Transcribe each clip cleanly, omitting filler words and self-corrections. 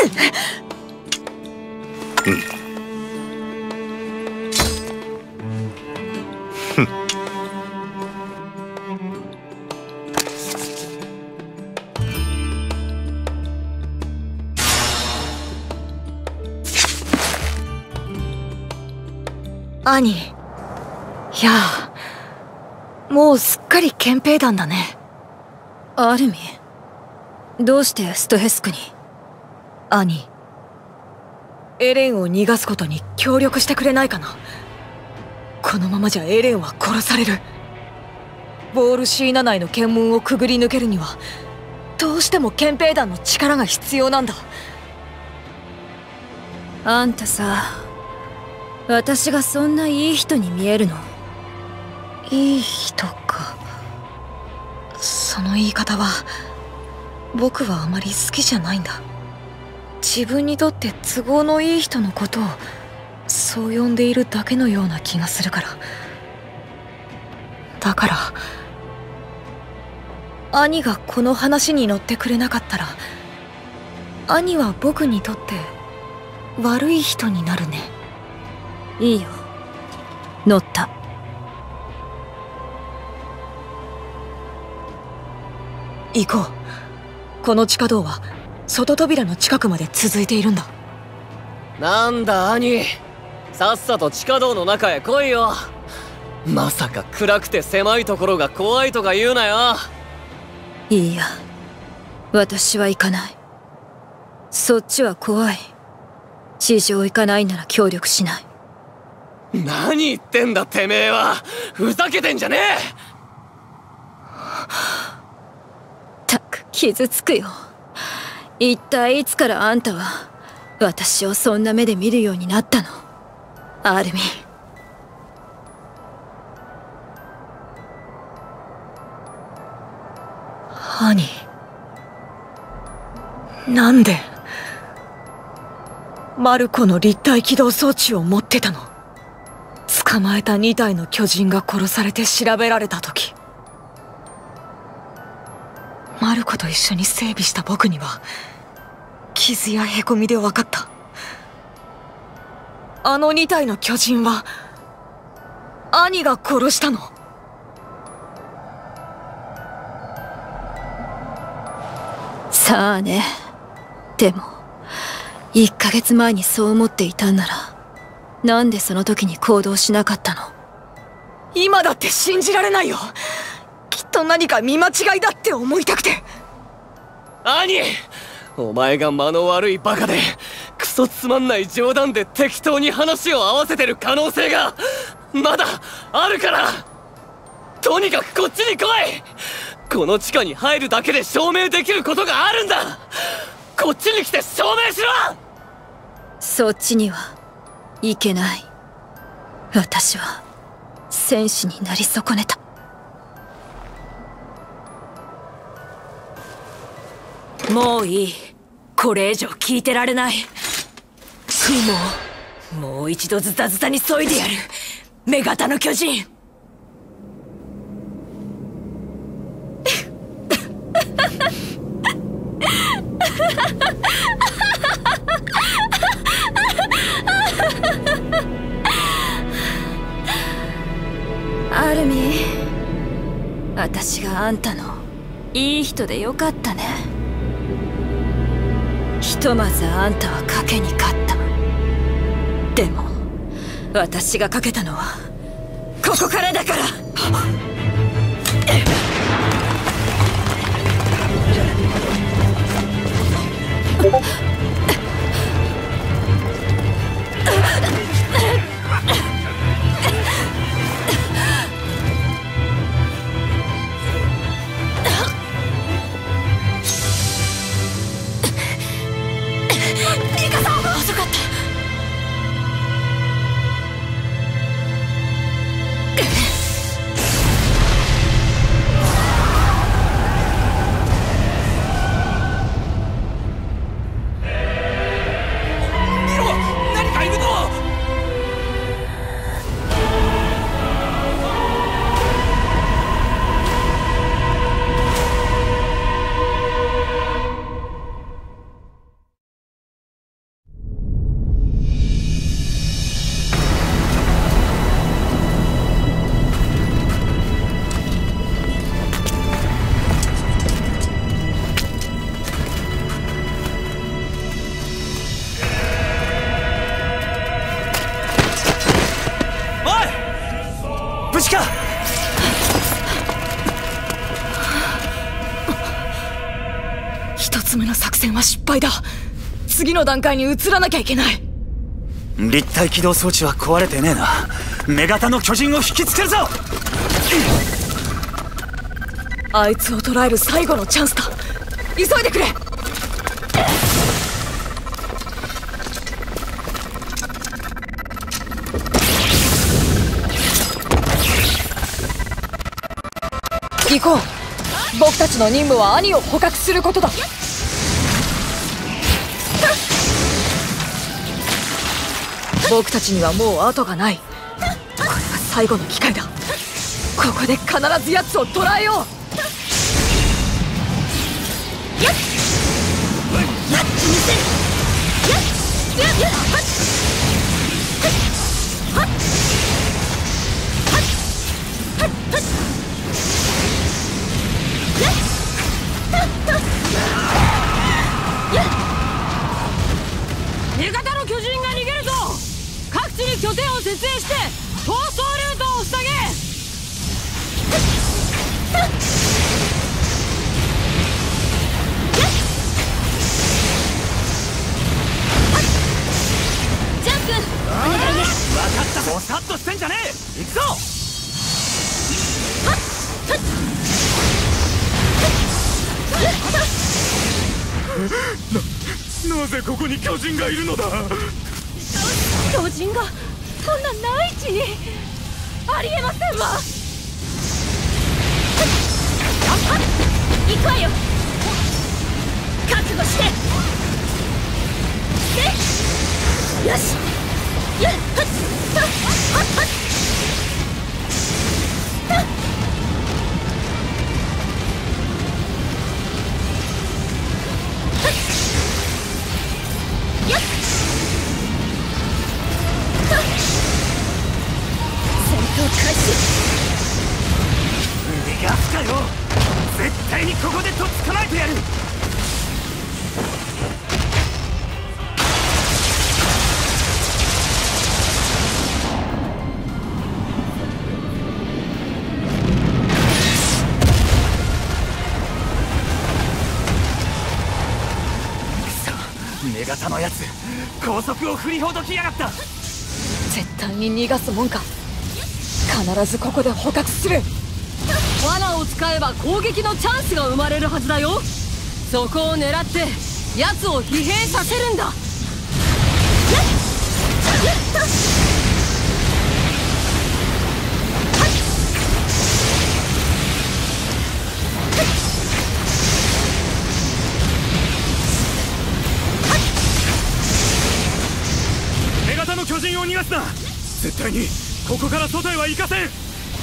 兄、いやあ、もうすっかり憲兵団だね。 アルミ、どうしてストヘスクに？ 兄、エレンを逃がすことに協力してくれないかな。このままじゃエレンは殺される。ボールシーナ内の検問をくぐり抜けるにはどうしても憲兵団の力が必要なんだ。 あんたさ、私がそんないい人に見えるの？ いい人か。その言い方は僕はあまり好きじゃないんだ。自分にとって都合のいい人のことをそう呼んでいるだけのような気がするから。だから兄がこの話に乗ってくれなかったら、兄は僕にとって悪い人になるね。 いいよ、乗った。 行こう。この地下道は外扉の近くまで続いているんだ。 なんだ兄、さっさと地下道の中へ来いよ。まさか暗くて狭いところが怖いとか言うなよ。 いいや、私は行かない。そっちは怖い。地上行かないなら協力しない。 何言ってんだてめえは。ふざけてんじゃねえ。 たく傷つくよ。一体いつからあんたは私をそんな目で見るようになったの？アルミン。 兄、なんでマルコの立体起動装置を持ってたの？捕まえた2体の巨人が殺されて調べられた時、マルコと一緒に整備した僕には傷やへこみで分かった。あの2体の巨人は兄が殺したの。 さあね。でも1ヶ月前にそう思っていたんなら、なんでその時に行動しなかったの？ 今だって信じられないよ。きっと何か見間違いだって思いたくて。 兄、お前が間の悪いバカでクソつまんない冗談で適当に話を合わせてる可能性がまだあるから、とにかくこっちに来い。この地下に入るだけで証明できることがあるんだ。こっちに来て証明しろ。 そっちには行けない。私は戦士になり損ねた。 もういい。これ以上聞いてられない。もう一度ズタズタに削いでやる。女型の巨人。 アルミ、私があんたのいい人でよかったね。ひとまずあんたは賭けに勝った。でも私が賭けたのはここからだから。遅かった。 つ目の作戦は失敗だ。次の段階に移らなきゃいけない。 立体起動装置は壊れてねえな。女型の巨人を引きつけるぞ。 あいつを捕らえる最後のチャンスだ。急いでくれ。行こう。僕たちの任務は兄を捕獲することだ。僕たちにはもう後がない。これが最後の機会だ。ここで必ず奴を捕らえよう。 味方の巨人が逃げるぞ。各地に拠点を設営して逃走ルートを塞げ。ジャン君、お願いね。 分かったぞ。さっとしてんじゃねえ。行くぞ。なぜここに巨人がいるのだ。 巨人がこんな内地にありえませんわ。行くわよ。覚悟して。よし。 逃がすかよ。絶対にここでとっ捕まえてやる。女型のやつ、高速を振りほどきやがった。 絶対に逃がすもんか。必ずここで捕獲する。 罠を使えば攻撃のチャンスが生まれるはずだよ。そこを狙って奴を疲弊させるんだ。 女型の巨人を逃がすな。絶対にここから外へは行かせん。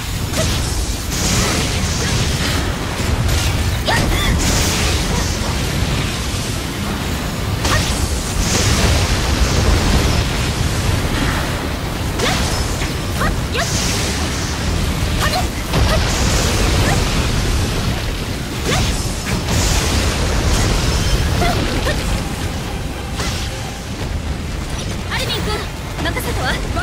アルミン君、任せたわ。分かった。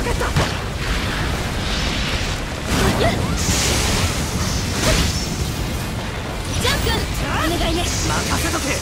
ジャン君、お願いね。 任せとけ。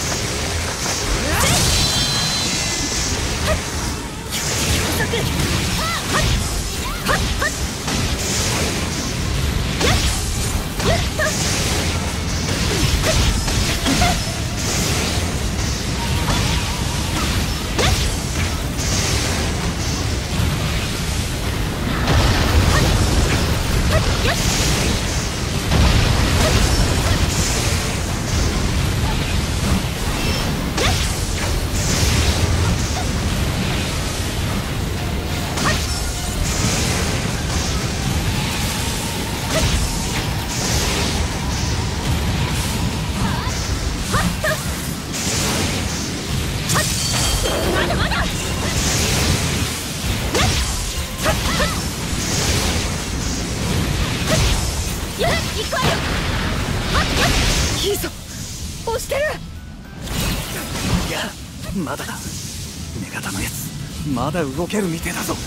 いいぞ、押してる。 いや、まだだ。女型のやつまだ動けるみてえだぞ。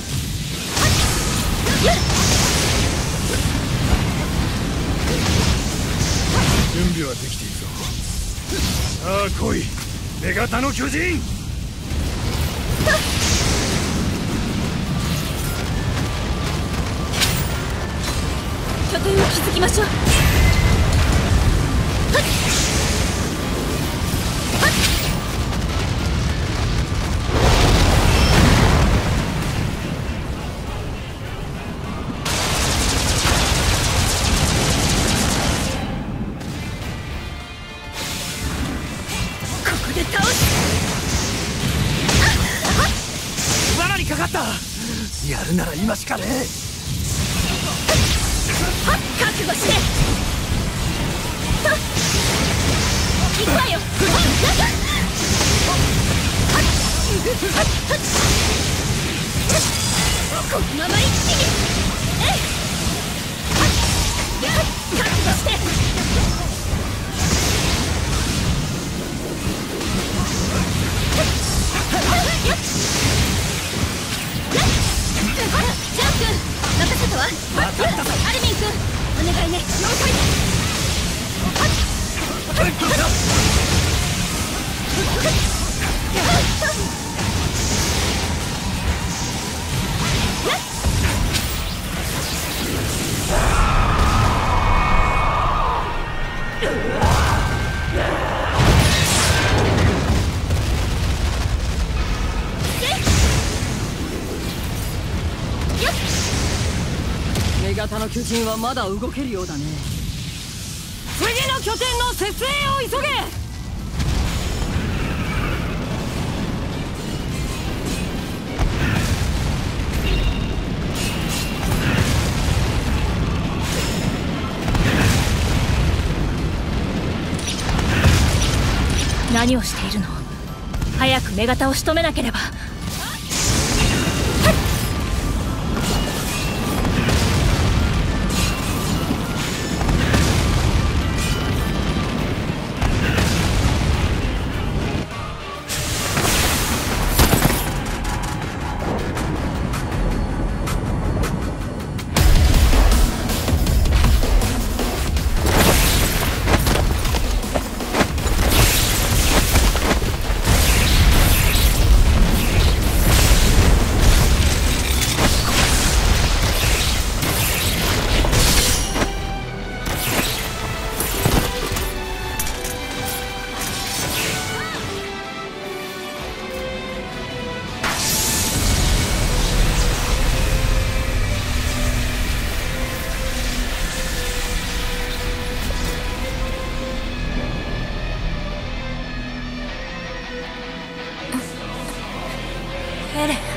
準備はできているぞ。さあ来い。 女型の巨人。 拠点を築きましょう。 罠にかかった。やるなら今しかねえ。 覚悟して行くわよ。このまま一気に覚悟してジャン君任せたわ。アルミン君お願いね。了解。 女型の巨人はまだ動けるようだね。次の拠点の設営を急げ。 何をしているの。早く女型を仕留めなければ。エレン。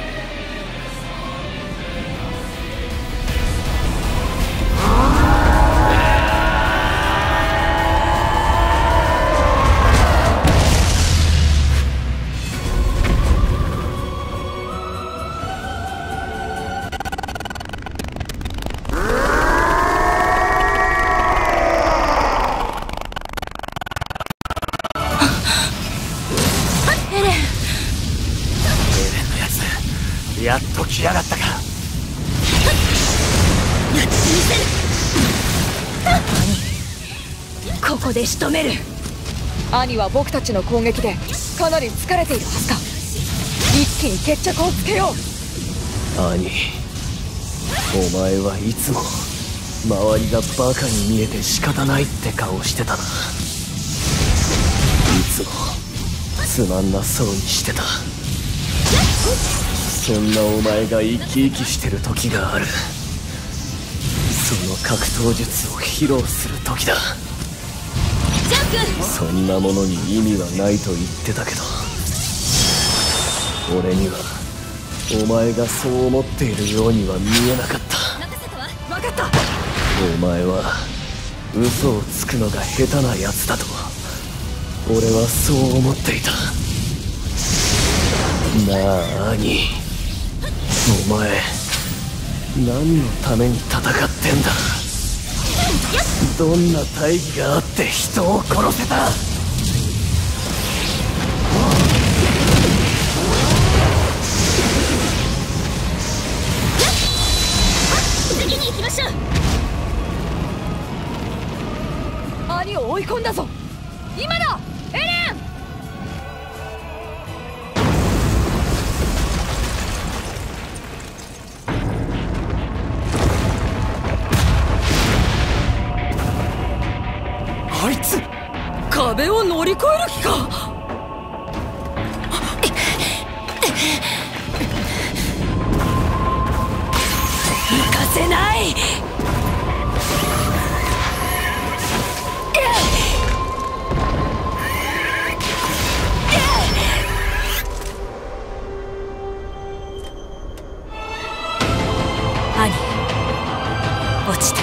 やっと来やがったか。 やってみせる。ここで仕留める。 兄は僕たちの攻撃でかなり疲れているはずだ。一気に決着をつけよう。 兄、お前はいつも周りがバカに見えて仕方ないって顔してたな。いつもつまんなそうにしてた。そんなお前が生き生きしてる時がある。その格闘術を披露する時だ。 ジャン君。 そんなものに意味はないと言ってたけど、俺にはお前がそう思っているようには見えなかった。 任せたわ。 分かった。 お前は嘘をつくのが下手なやつだと俺はそう思っていた。なあ兄、お前何のために戦ってんだ。どんな大義があって人を殺せた。 次に行きましょう。 兄を追い込んだぞ。今だエレン。 あいつ壁を乗り越える気か。行かせない。 兄、落ちて。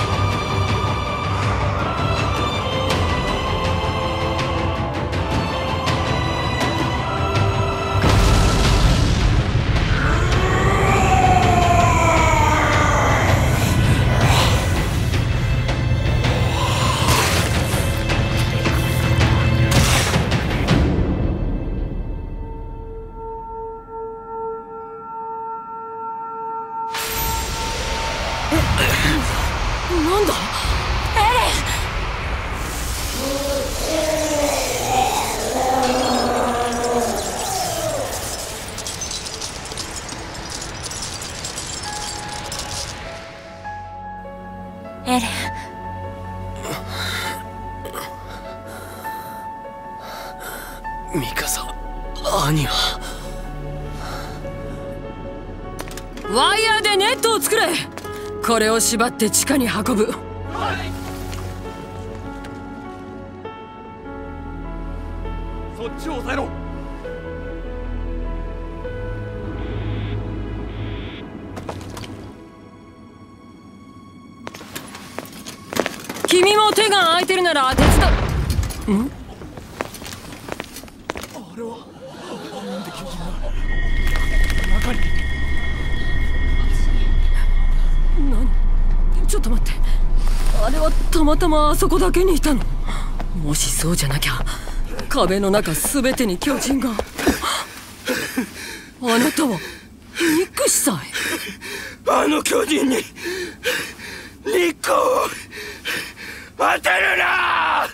なんだエレン。 ミカサ、兄は。 ワイヤーでネットを作れ。これを縛って地下に運ぶ。 そっちを抑えろ。 君も手が空いてるなら手伝う。ん？ あれはなんで巨人が中に。 ちょっと待って、あれはたまたまあそこだけにいたの。もしそうじゃなきゃ壁の中全てに巨人が。あなたはニック司祭。 あの巨人に日光を当てるな。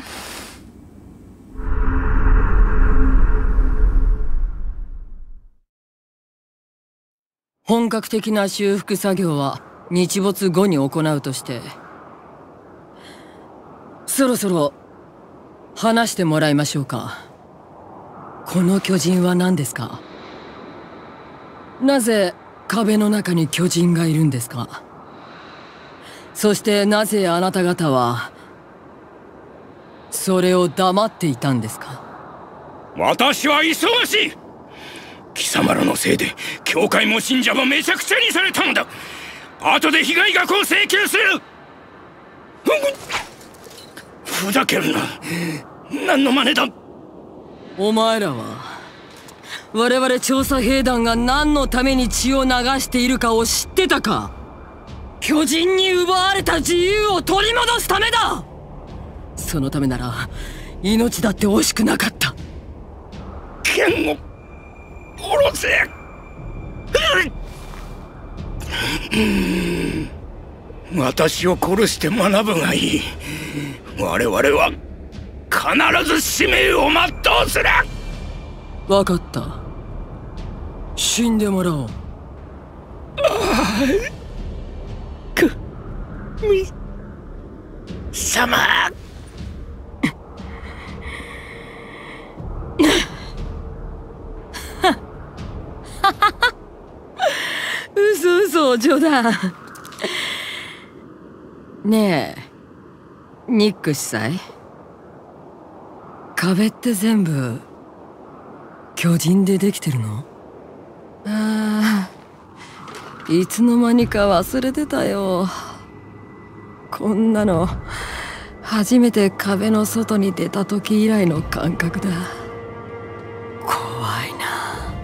本格的な修復作業は日没後に行うとして、そろそろ話してもらいましょうか。この巨人は何ですか？なぜ壁の中に巨人がいるんですか？そしてなぜあなた方はそれを黙っていたんですか？ 私は忙しい。貴様らのせいで教会も信者もめちゃくちゃにされたのだ。後で被害額を請求する。ふざけるな。何の真似だ。 お前らは我々調査兵団が何のために血を流しているかを知ってたか？巨人に奪われた自由を取り戻すためだ。そのためなら命だって惜しくなかった。 剣を下ろせ。私を殺して学ぶがいい。我々は必ず使命を全うする。 分かった。死んでもらおう。 様。 嘘冗談。ねえニック司祭、壁って全部巨人でできてるの？ああ、いつの間にか忘れてたよ。こんなの初めて壁の外に出た時以来の感覚だ。怖いな。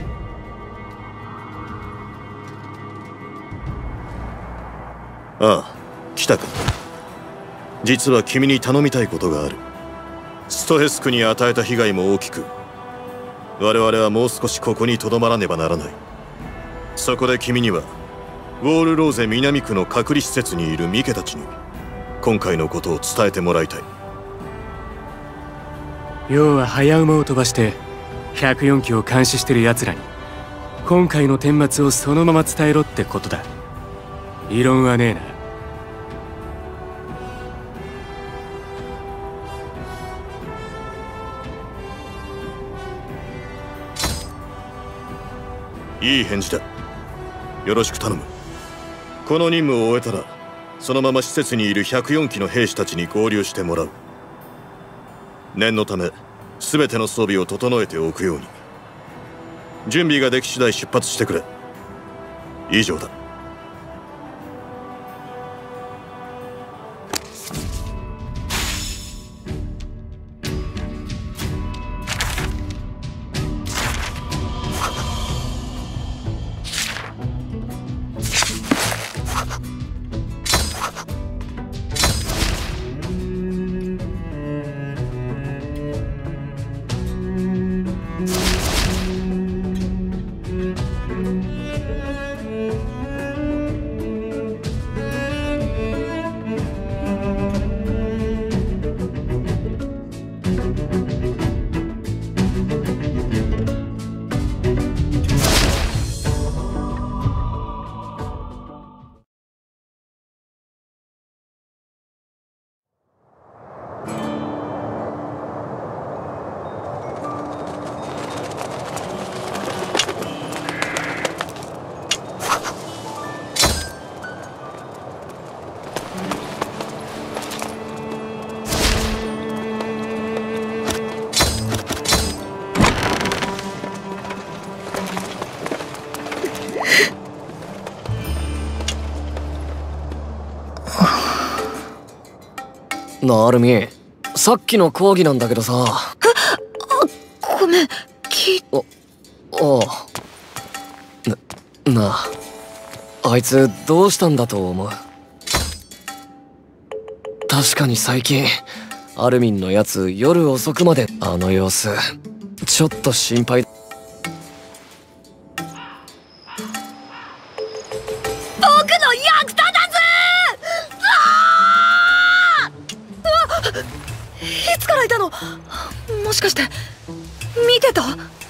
ああ、来たか。実は君に頼みたいことがある。ストヘス区に与えた被害も大きく、我々はもう少しここにとどまらねばならない。そこで君にはウォールローゼ南区の隔離施設にいるミケたちに今回のことを伝えてもらいたい。 要は早馬を飛ばして104機を監視してる奴らに今回の顛末をそのまま伝えろってことだ。異論はねえな。 いい返事だ。よろしく頼む。この任務を終えたらそのまま施設にいる104機の兵士たちに合流してもらう。念のため全ての装備を整えておくように。準備ができ次第出発してくれ。以上だ。 なあアルミ、さっきの講義なんだけどさ。 ごめん、 なあ、あいつどうしたんだと思う？確かに最近アルミンのやつ夜遅くまであの様子ちょっと心配。 僕の役立たず！ いつからいたの？もしかして見てた？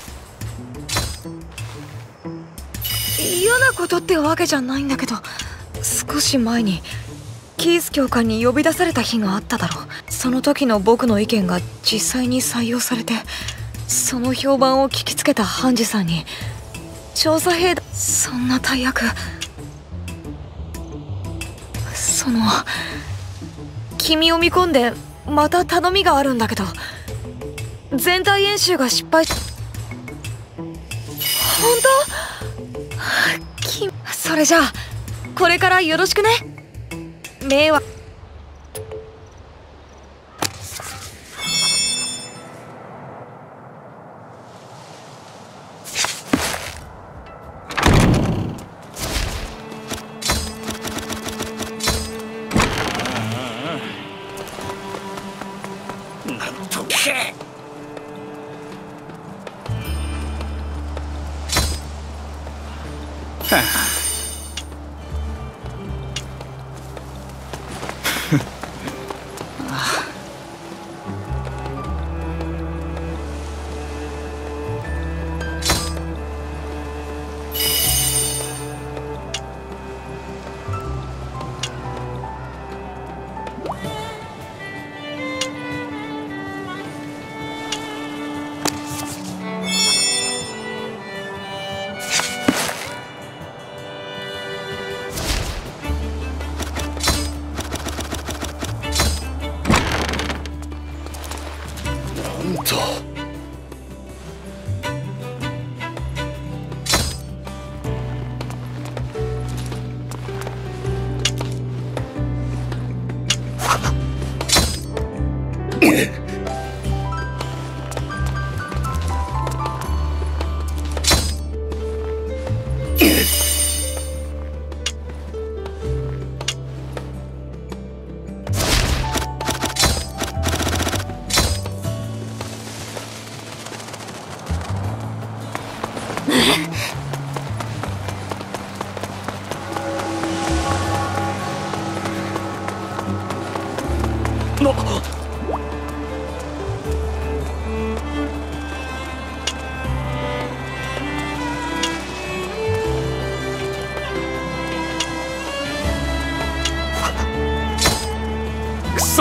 嫌なことってわけじゃないんだけど、少し前にキース教官に呼び出された日があっただろう。その時の僕の意見が実際に採用されて、その評判を聞きつけたハンジさんに調査兵だ。そんな大役、君を見込んでまた頼みがあるんだけど、全体演習が失敗。本当？それじゃあこれからよろしくね。迷惑。 なんとけ。はあくそ。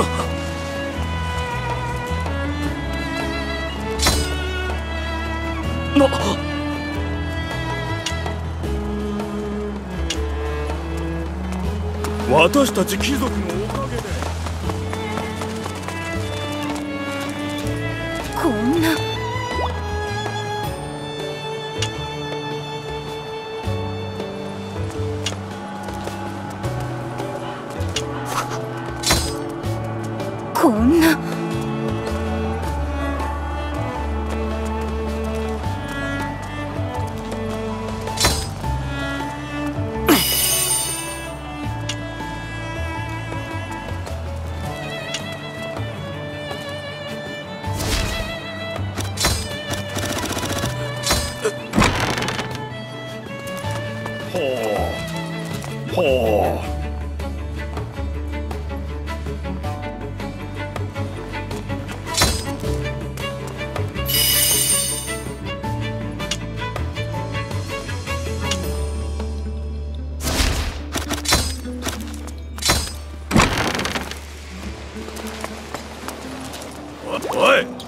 私たち貴族のおかげで。 こんな。こんな。 ほう。 おい。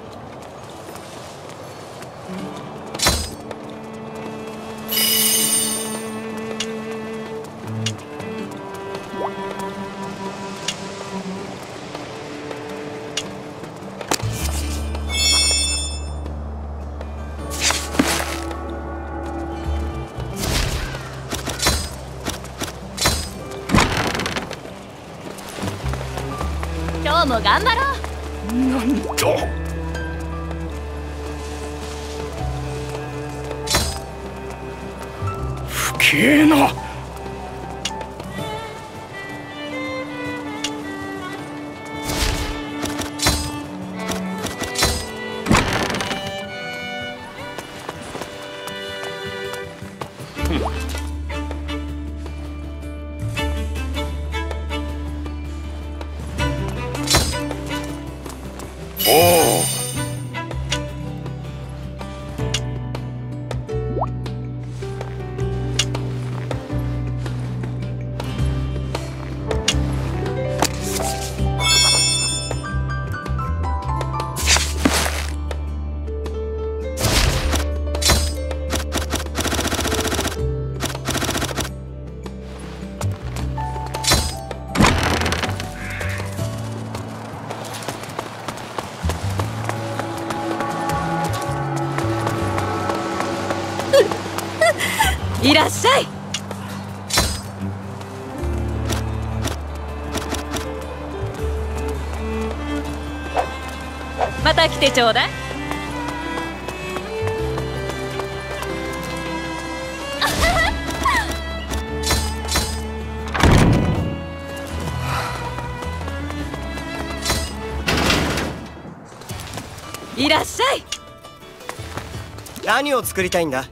今日も頑張ろう。 なんと。不敬な。 いらっしゃい。また来てちょうだい。いらっしゃい。 何を作りたいんだ？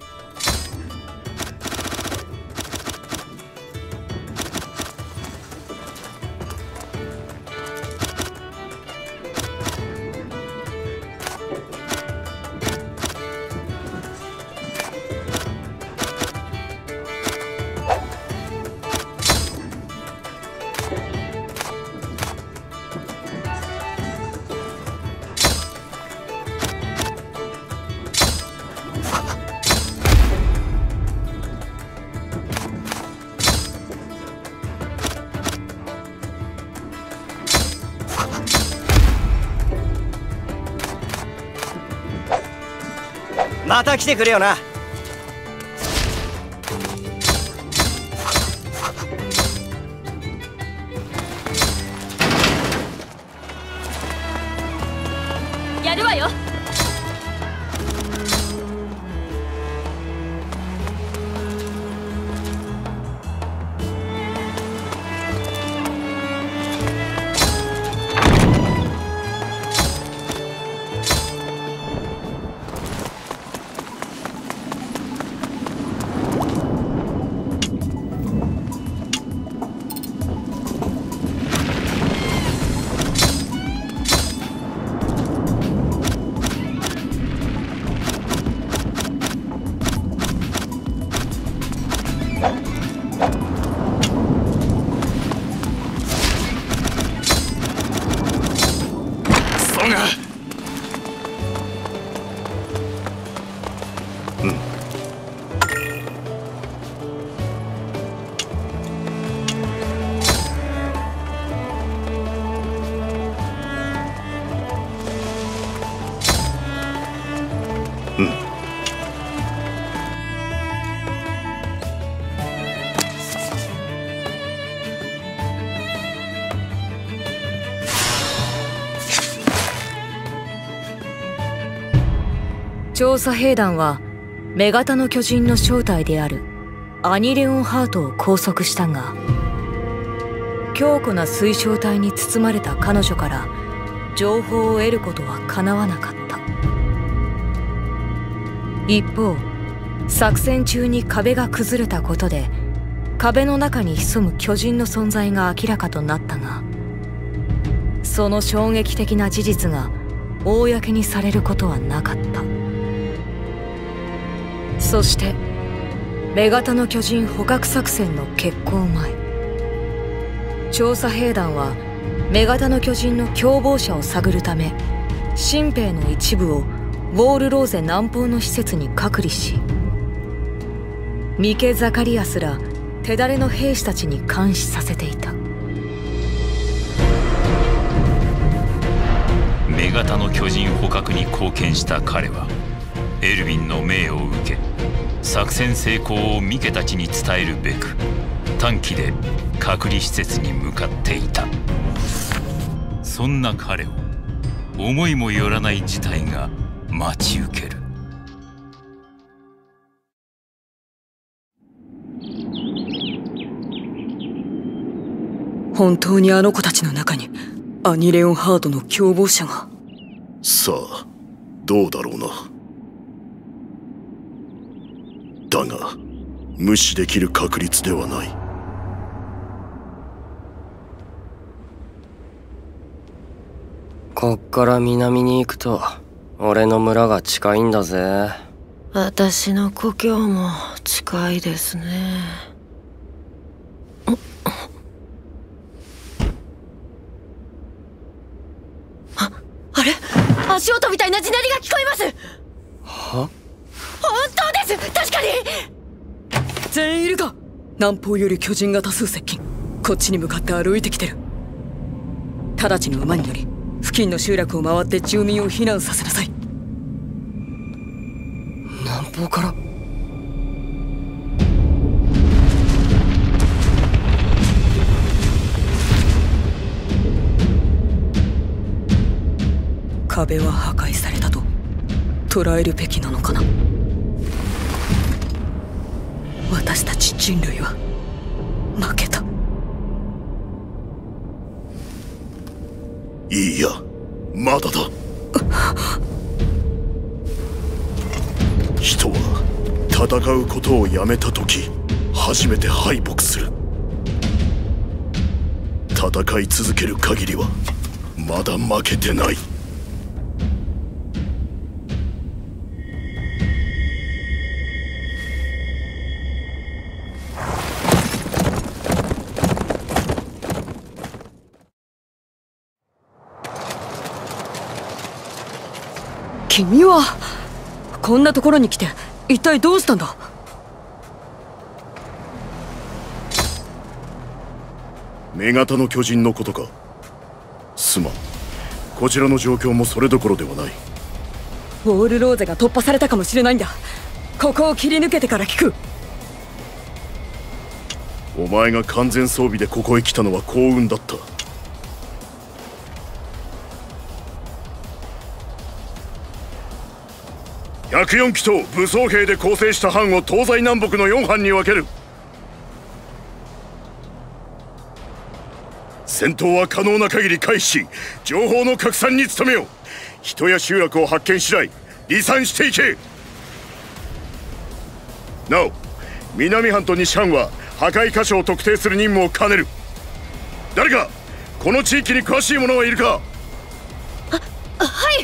また来てくれよな。 やるわよ。 調査兵団は女型の巨人の正体であるアニレオンハートを拘束したが、強固な水晶体に包まれた彼女から情報を得ることはかなわなかった。一方、作戦中に壁が崩れたことで壁の中に潜む巨人の存在が明らかとなったが、その衝撃的な事実が公にされることはなかった。そして女型の巨人捕獲作戦の決行前、調査兵団は女型の巨人の共謀者を探るため新兵の一部をウォールローゼ南方の施設に隔離し、ミケ・ザカリアスら手だれの兵士たちに監視させていた。 女型の巨人捕獲に貢献した彼はエルヴィンの命を受け、作戦成功をミケたちに伝えるべく短期で隔離施設に向かっていた。そんな彼を思いもよらない事態が待ち受ける。 本当にあの子たちの中にアニレオンハートの共謀者が。 さあ、どうだろうな。だが無視できる確率ではない。 こっから南に行くと俺の村が近いんだぜ。 私の故郷も近いですね。あれ、足音みたいな地鳴りが聞こえます。 は？ 本当です、確かに。 全員いるか？南方より巨人が多数接近。こっちに向かって歩いてきてる。直ちに馬に乗り付近の集落を回って住民を避難させなさい。 南方から？ 壁は破壊されたと捉えるべきなのかな。私たち人類は負けた。 いいや、まだだ。人は戦うことをやめた時初めて敗北する。戦い続ける限りはまだ負けてない。 君はこんなところに来て一体どうしたんだ？ 女型の巨人のことか。すまん、こちらの状況もそれどころではない。 ウォールローゼが突破されたかもしれないんだ。ここを切り抜けてから聞く。 お前が完全装備でここへ来たのは幸運だった。104機と武装兵で構成した班を東西南北の4班に分ける。戦闘は可能な限り回避し、情報の拡散に努めよう。人や集落を発見次第離散していけ。なお、南班と西班は破壊箇所を特定する任務を兼ねる。誰かこの地域に詳しい者はいるか？ はい、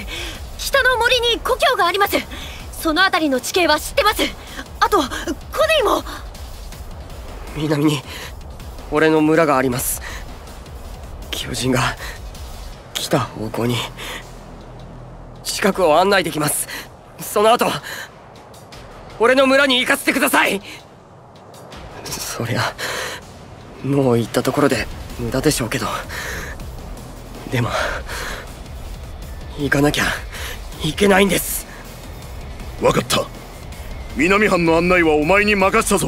北の森に故郷があります。その辺りの地形は知ってます。あとコネイも。 南に俺の村があります。巨人が来た方向に近くを案内できます。その後俺の村に行かせてください。そりゃもう行ったところで無駄でしょうけど、でも行かなきゃいけないんです。 分かった。南班の案内はお前に任せたぞ。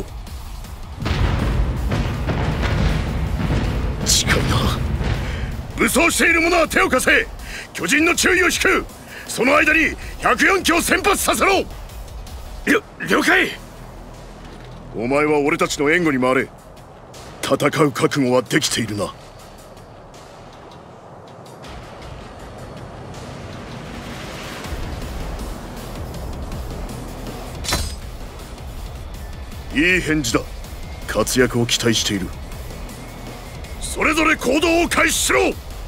近いな。武装している者は手を貸せ。巨人の注意を引く。 その間に104機を先発させろ。了解。お前は俺たちの援護に回れ。戦う覚悟はできているな。いい返事だ。活躍を期待している。それぞれ行動を開始しろ。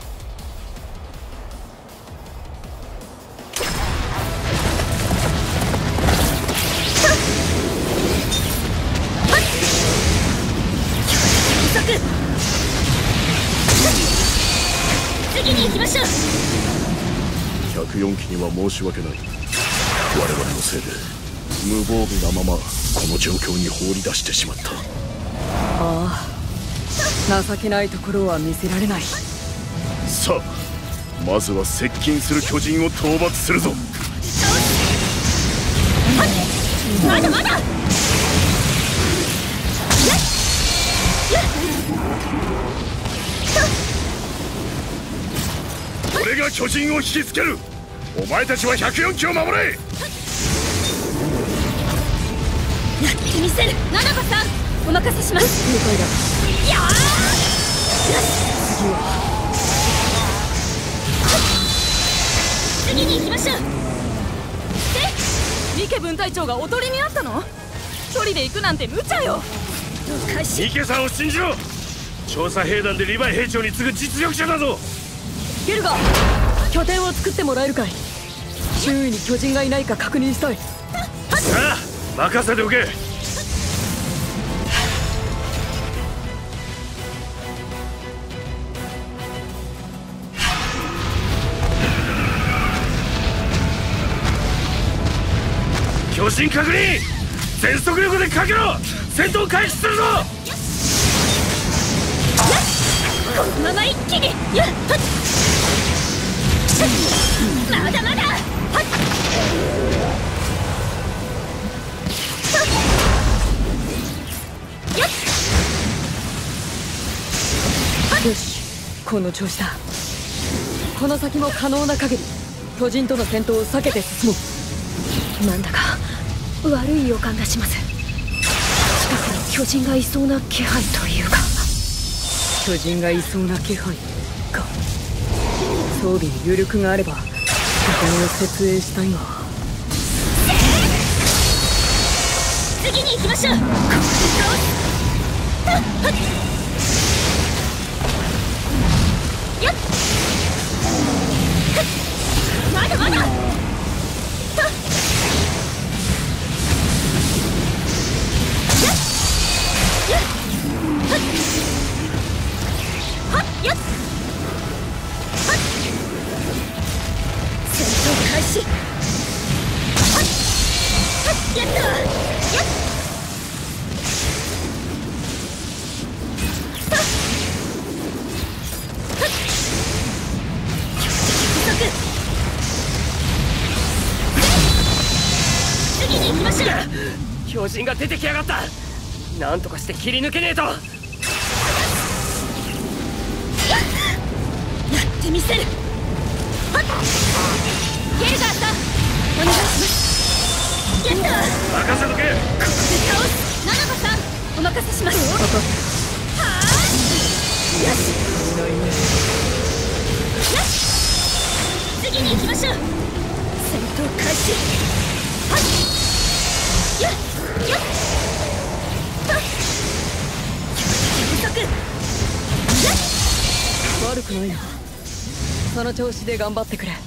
次に行きましょう。 104機には申し訳ない。我々のせいで無防備なままこの状況に放り出してしまった。 ああ、情けないところは見せられない。 さあ、まずは接近する巨人を討伐するぞ。 まだまだ。 俺が巨人を引きつける。お前たちは104機を守れ。 やってみせる。ナナバさん、お任せします。 了解だ。 よーし、次に行きましょう。 ミケ分隊長がおとりにあったの？一人で行くなんて無茶よ。 ミケさんを信じろ。調査兵団でリヴァイ兵長に次ぐ実力者だぞ。 ゲルガ、拠点を作ってもらえるかい？周囲に巨人がいないか確認したい。 ああ、任せておけ。巨人確認。全速力でかけろ。戦闘開始するぞ。 このまま一気に。まだまだ。 よし、この調子だ。この先も可能な限り巨人との戦闘を避けて進もう。 なんだか悪い予感がします。近くに巨人がいそうな気配というか。 巨人がいそうな気配か。装備に余力があれば拠点を設営したいが。 次に行きましょう。よっ、まだまだ。戦闘開始。やったわ。次に行きましょう。 巨人が出てきやがった。なんとかして切り抜けねえと。 やってみせる。ゲルガーさん、お願いします。やったわ。 任せとけ。 ここで倒す。ナナバさん、お任せします。はあ、よしよし、次に行きましょう。戦闘開始。よっよっ、 悪くないな。その調子で頑張ってくれ。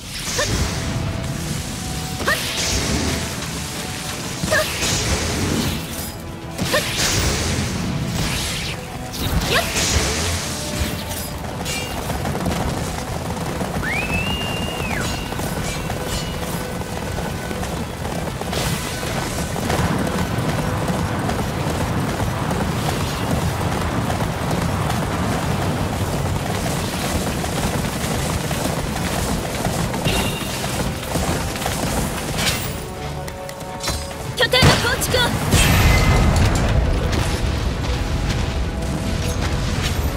拠点の構築を。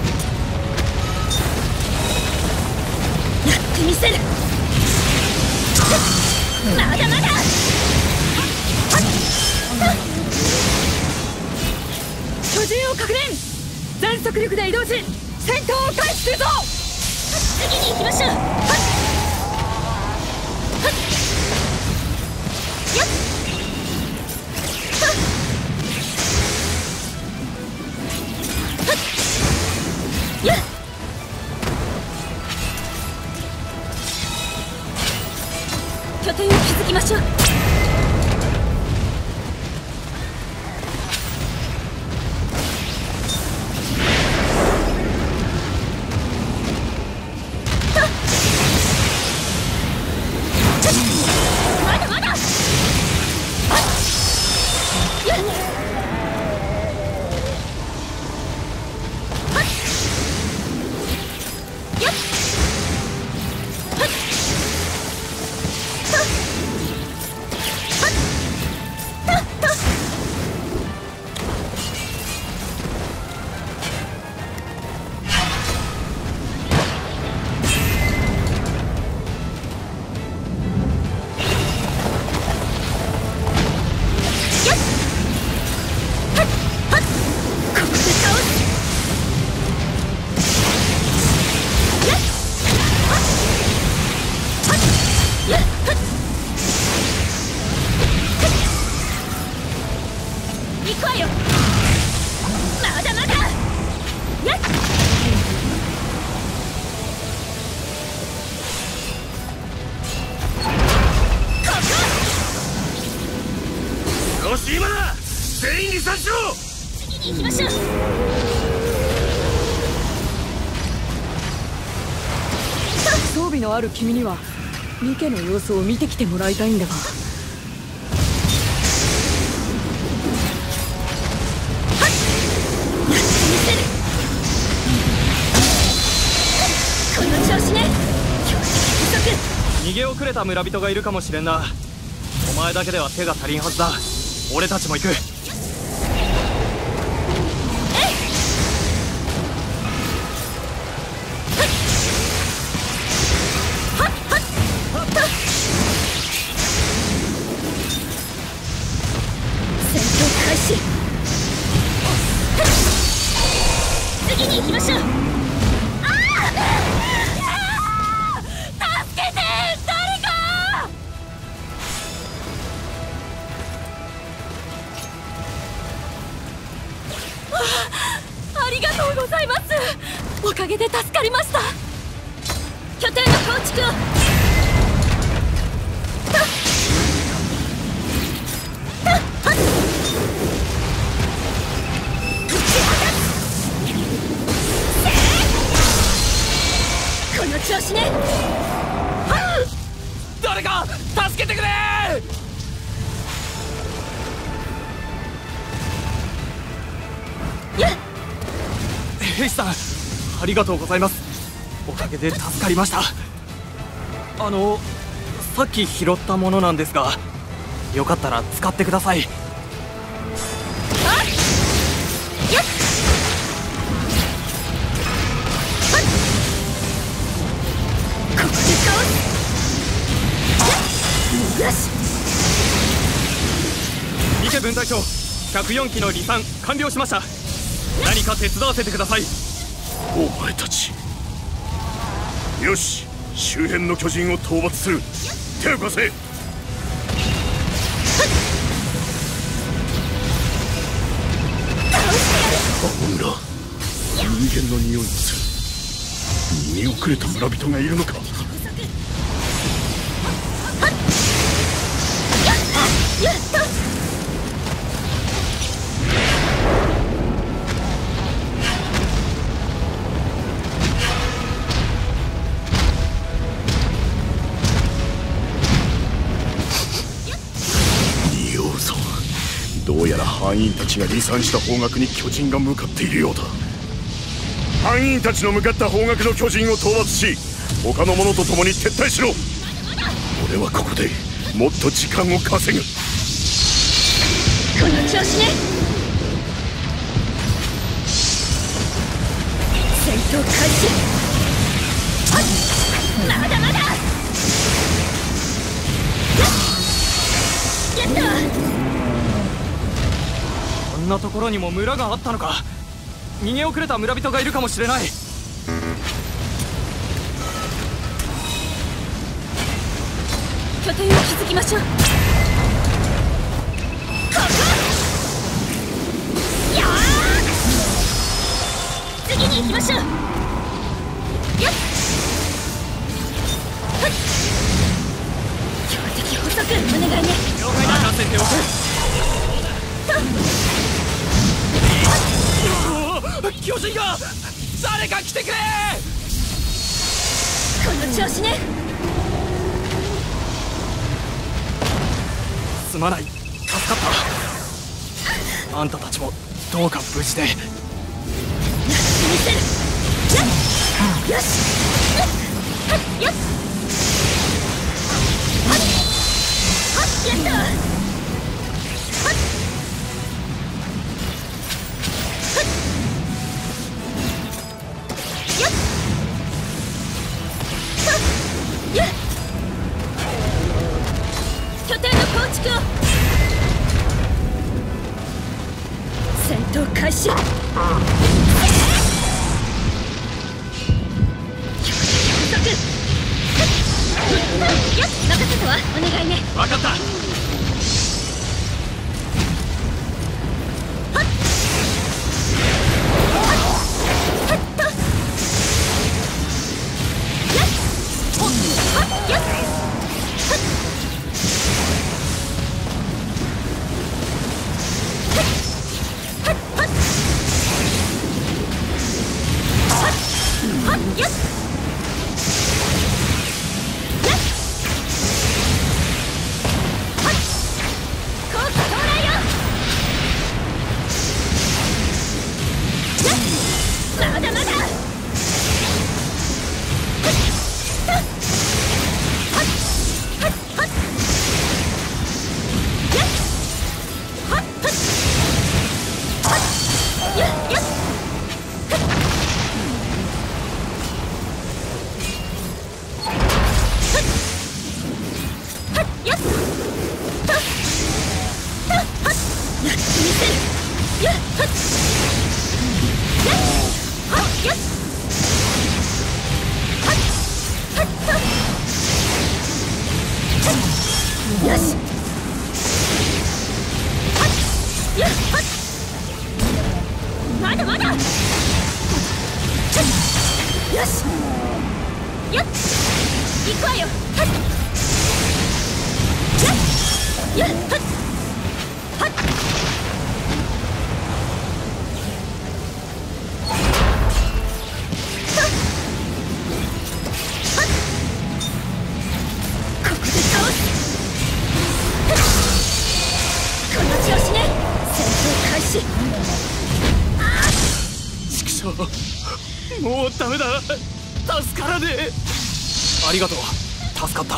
やってみせる。 まだまだ。 巨人を確認。全速力で移動し戦闘を開始するぞ。 次に行きましょう。よっ。よっ。拠点を築きましょう。まだまだ。よっ。よっ。行くわよ。まだまだ。やっ。ここ。 よし今だ。全員離散しろ。 次に行きましょう。 装備のある君にはニケの様子を見てきてもらいたいんだが。 この調子ね。 逃げ遅れた村人がいるかもしれんな。お前だけでは手が足りんはずだ。俺たちも行く。 戦闘開始。次に行きましょう。助けて、誰か。ありがとうございます。おかげで助かりました。拠点の構築を。この調子ね。 誰か助けてくれ。 兵士さん、ありがとうございます。おかげで助かりました。さっき拾ったものなんですが、よかったら使ってください。ニケ分隊長、104機の離散完了しました。何か手伝わせてください。 お前たち、よし、周辺の巨人を討伐する。手を貸せ。村、人間の匂いがする。逃げ遅れた村人がいるのか。 やった。 どうやら班員たちが離散した方角に巨人が向かっているようだ。班員たちの向かった方角の巨人を討伐し、他の者と共に撤退しろ。俺はここでもっと時間を稼ぐ。 この調子ね。戦闘開始。まだまだ。 なところにも村があったのか。逃げ遅れた村人がいるかもしれない。 拠点を築きましょう。ここよー、次に行きましょう。よっ標的捕捉お願いね。 了解だ。任せておけ。巨人が誰か来てくれ。 この調子ね。 すまない、助かった。あんたたちもどうか無事で。 見せる。よしよし、やったわ。拠点の構築を。戦闘開始。よし、任せたわ。お願いね。 分かった。 まだまだ。よし、よっ、行くわよ。はっ、よっ、はっ、はっ。ここで倒す。この調子ね。戦闘開始。 もうダメだ、助からねえ。ありがとう、助かった。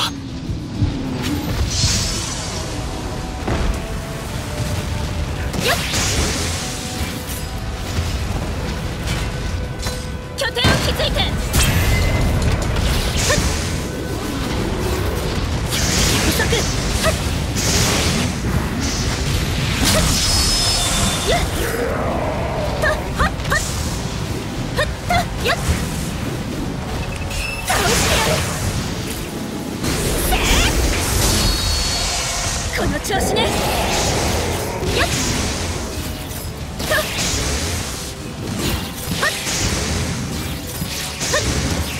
拠点を築いて。不足。よっ、倒してやる。この調子ね。よっ、とっ、はっ、はっ、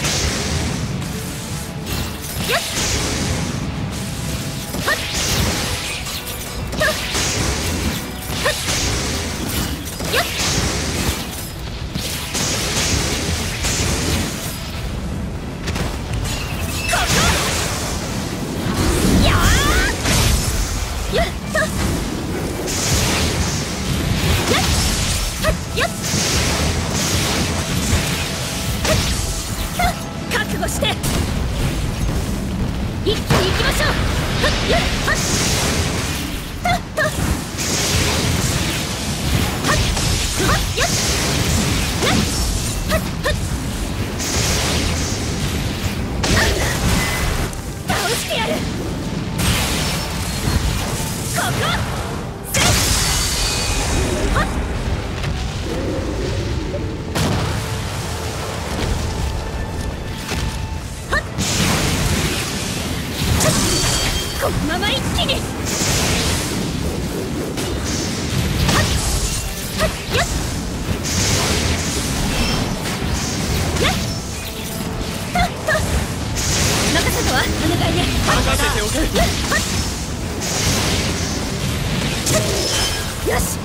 よっ、はっ、とっ、はっ、よっ。覚悟して、一気に行きましょう。よっ、はっ、とっと、はっ、はっ、よっ、よっ、はっ、はっ、倒してやる。ここ、せっ、はっ、 このまま一気に。任せたわ、お願いね。 任せておけ。 よし。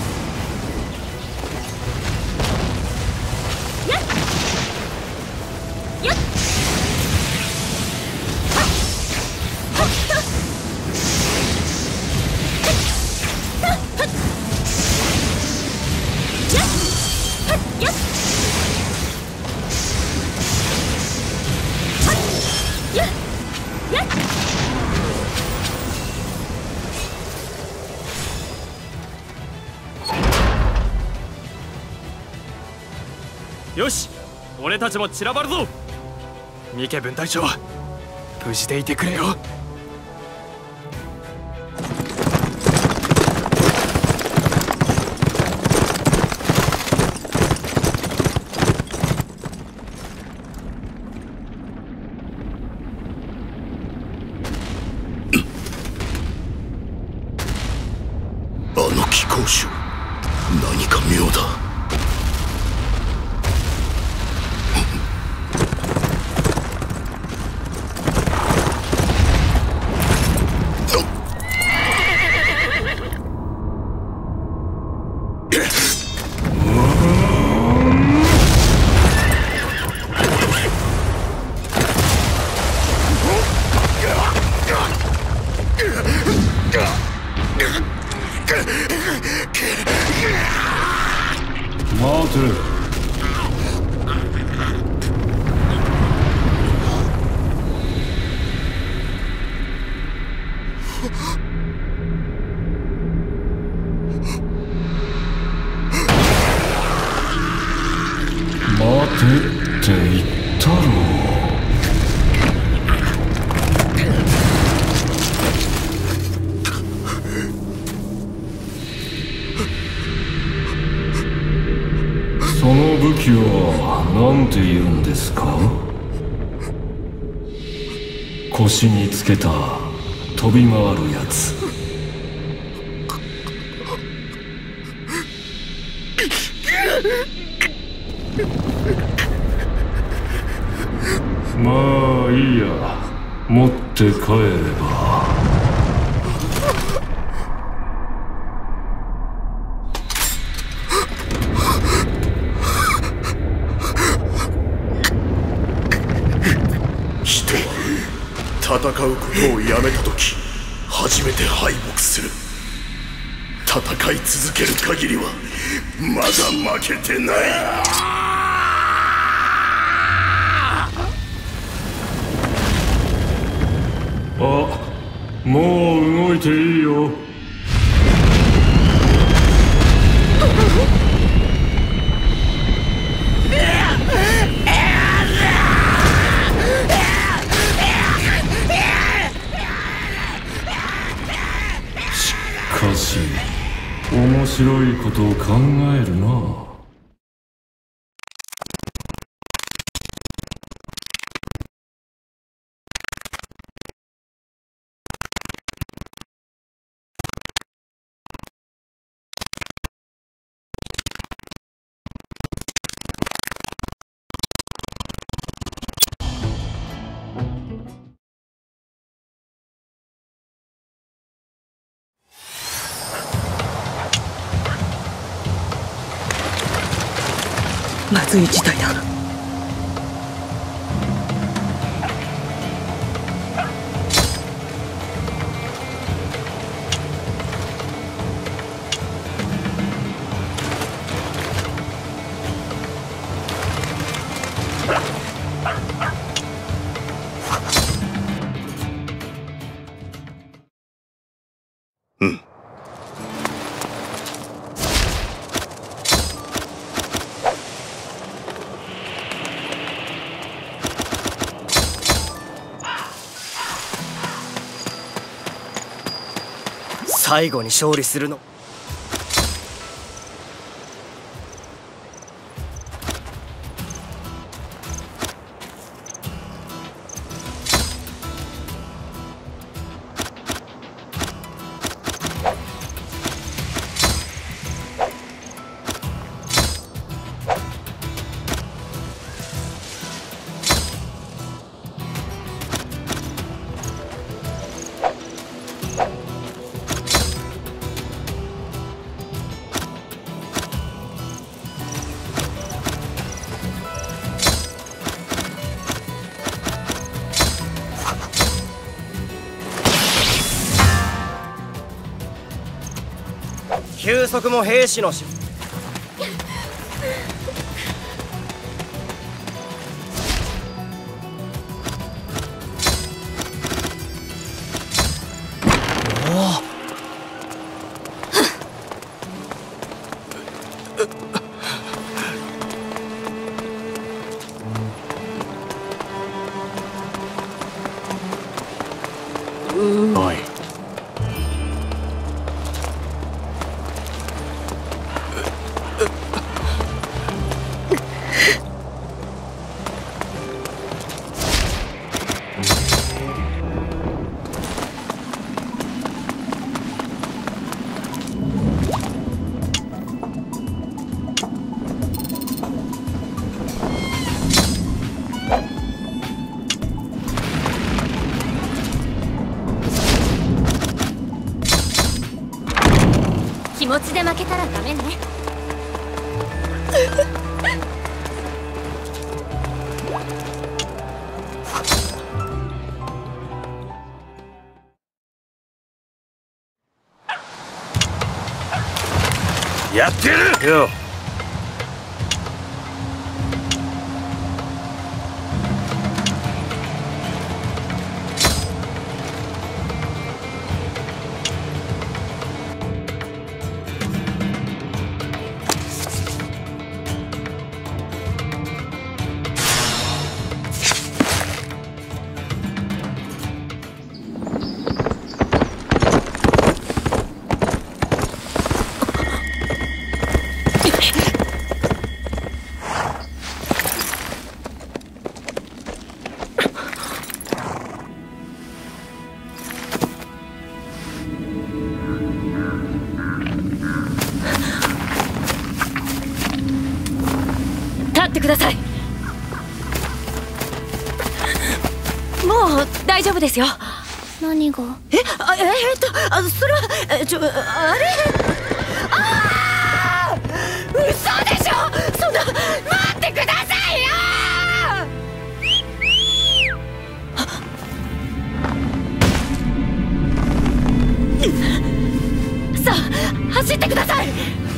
よし、俺たちも散らばるぞ。三家分隊長、無事でいてくれよ。 あの貴公子、何か妙だ。 待て。待てって言ったろ。その武器は何て言うんですか？腰につけた飛び回るやつ。まあいいや、持って帰れば。 人は戦うことをやめた時初めて敗北する。戦い続ける限りはまだ負けてない。 あ、もう動いていいよ。しかし面白いことを考えるな。 まずい事態だ。 うん。 最後に勝利するの。 休息も兵士の仕事。 おい、 気持ちで負けたらダメね。 やってるよ。 立ってください。もう大丈夫ですよ。 何が？ それはあれ嘘でしょ。そんな、待ってくださいよ。さあ走ってください。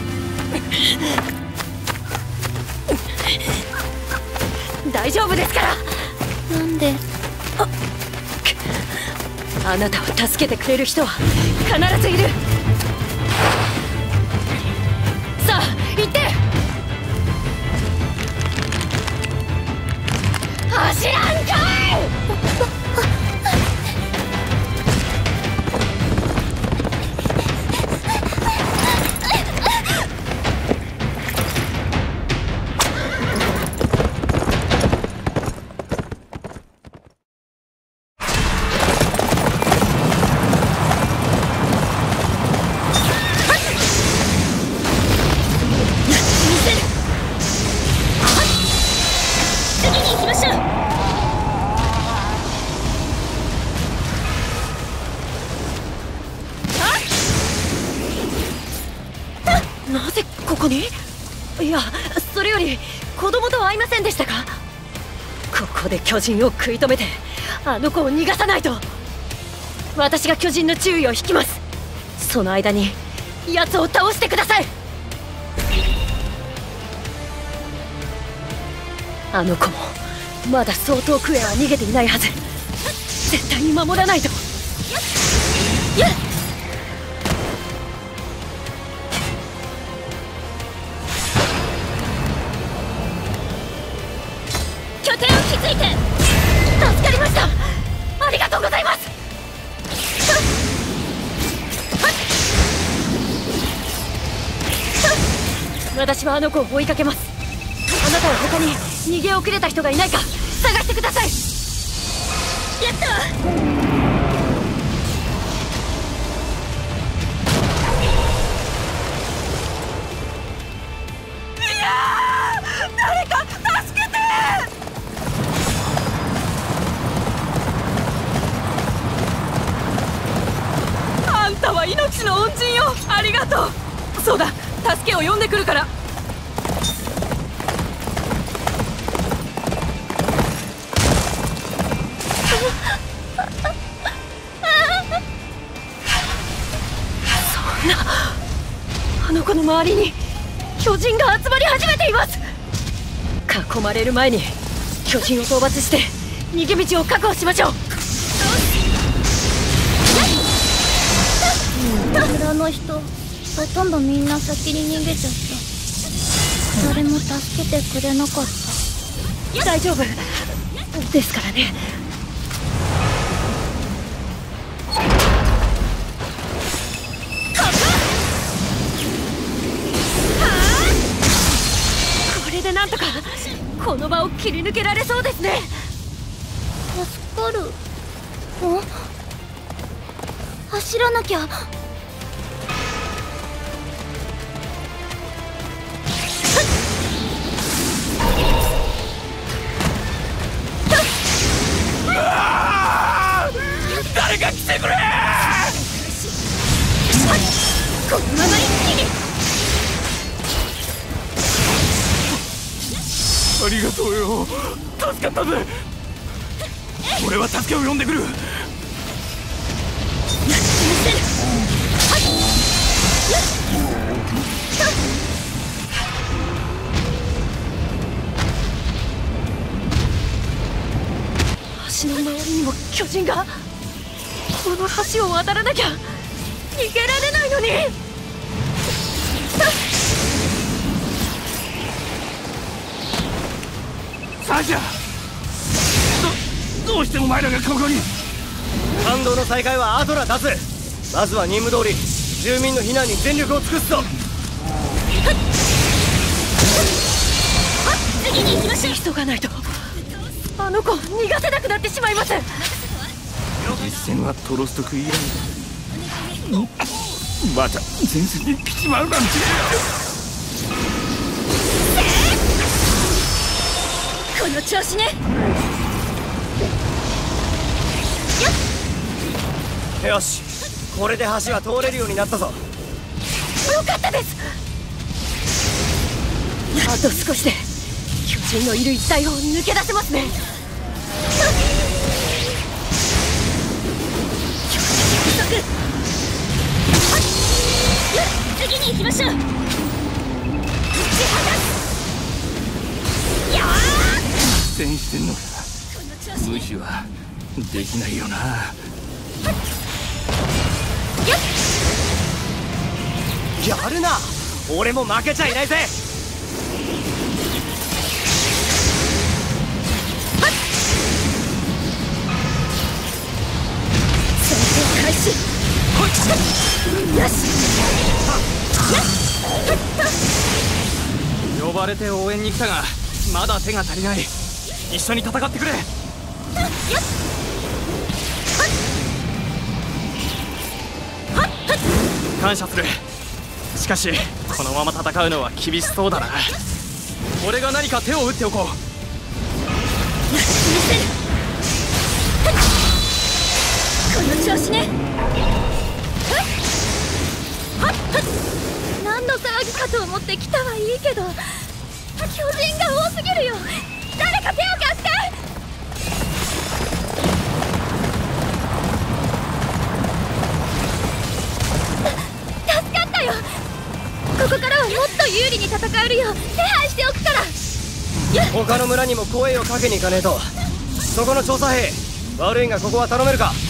大丈夫ですから。 なんで？ あなたを助けてくれる人は必ずいる。さあ行って。走らんかい。なぜここに？いや、それより子供とは会いませんでしたか？ここで巨人を食い止めてあの子を逃がさないと。私が巨人の注意を引きます。その間に奴を倒してください。あの子もまだ相当クエは逃げていないはず。絶対に守らないと。やっ拠点を築いて助かりました。ありがとうございます。私はあの子を追いかけます。あなたは他に逃げ遅れた人がいないか探してください。やったわ。誰か助けて。あんたは命の恩人よ。ありがとう。そうだ、助けを呼んでくるから。そんな。 の子の周りに巨人が集まり始めています。囲まれる前に巨人を討伐して逃げ道を確保しましょう。 村の人ほとんどみんな先に逃げちゃった。誰も助けてくれなかった。 大丈夫ですからね。これでなんとかこの場を切り抜けられそうですね。 助かる。走らなきゃ。 誰か来てくれ。 このまま一気に。 ありがとうよ。助かったぜ。俺は助けを呼んでくる。 橋の周りにも巨人が。この橋を渡らなきゃ逃げられないのに。 サジャ、どうしてお前らがここに。 感動の再開は後ら出す。まずは任務通り住民の避難に全力を尽くすぞ。 次に行きましょう。急がないとあの子逃がせなくなってしまいます。 実戦はトロストク以来また前線に来ちまうなんて。 この調子ね。 よし、これで橋は通れるようになったぞ。 よかったです。あと少しで巨人のいる一帯を抜け出せますね。次に行きましょう。 苦戦してんのか。無視はできないよな。 やるな。俺も負けちゃいないぜ。 戦闘開始。よし。 呼ばれて応援に来たがまだ手が足りない。一緒に戦ってくれ。感謝する。しかしこのまま戦うのは厳しそうだな。俺が何か手を打っておこう。 この調子ね。 何の騒ぎかと思って来たはいいけど巨人が多すぎるよ。誰か手を貸して。助かったよ。ここからはもっと有利に戦えるよう手配しておくから。 他の村にも声をかけに行かねえと。そこの調査兵悪いがここは頼めるか。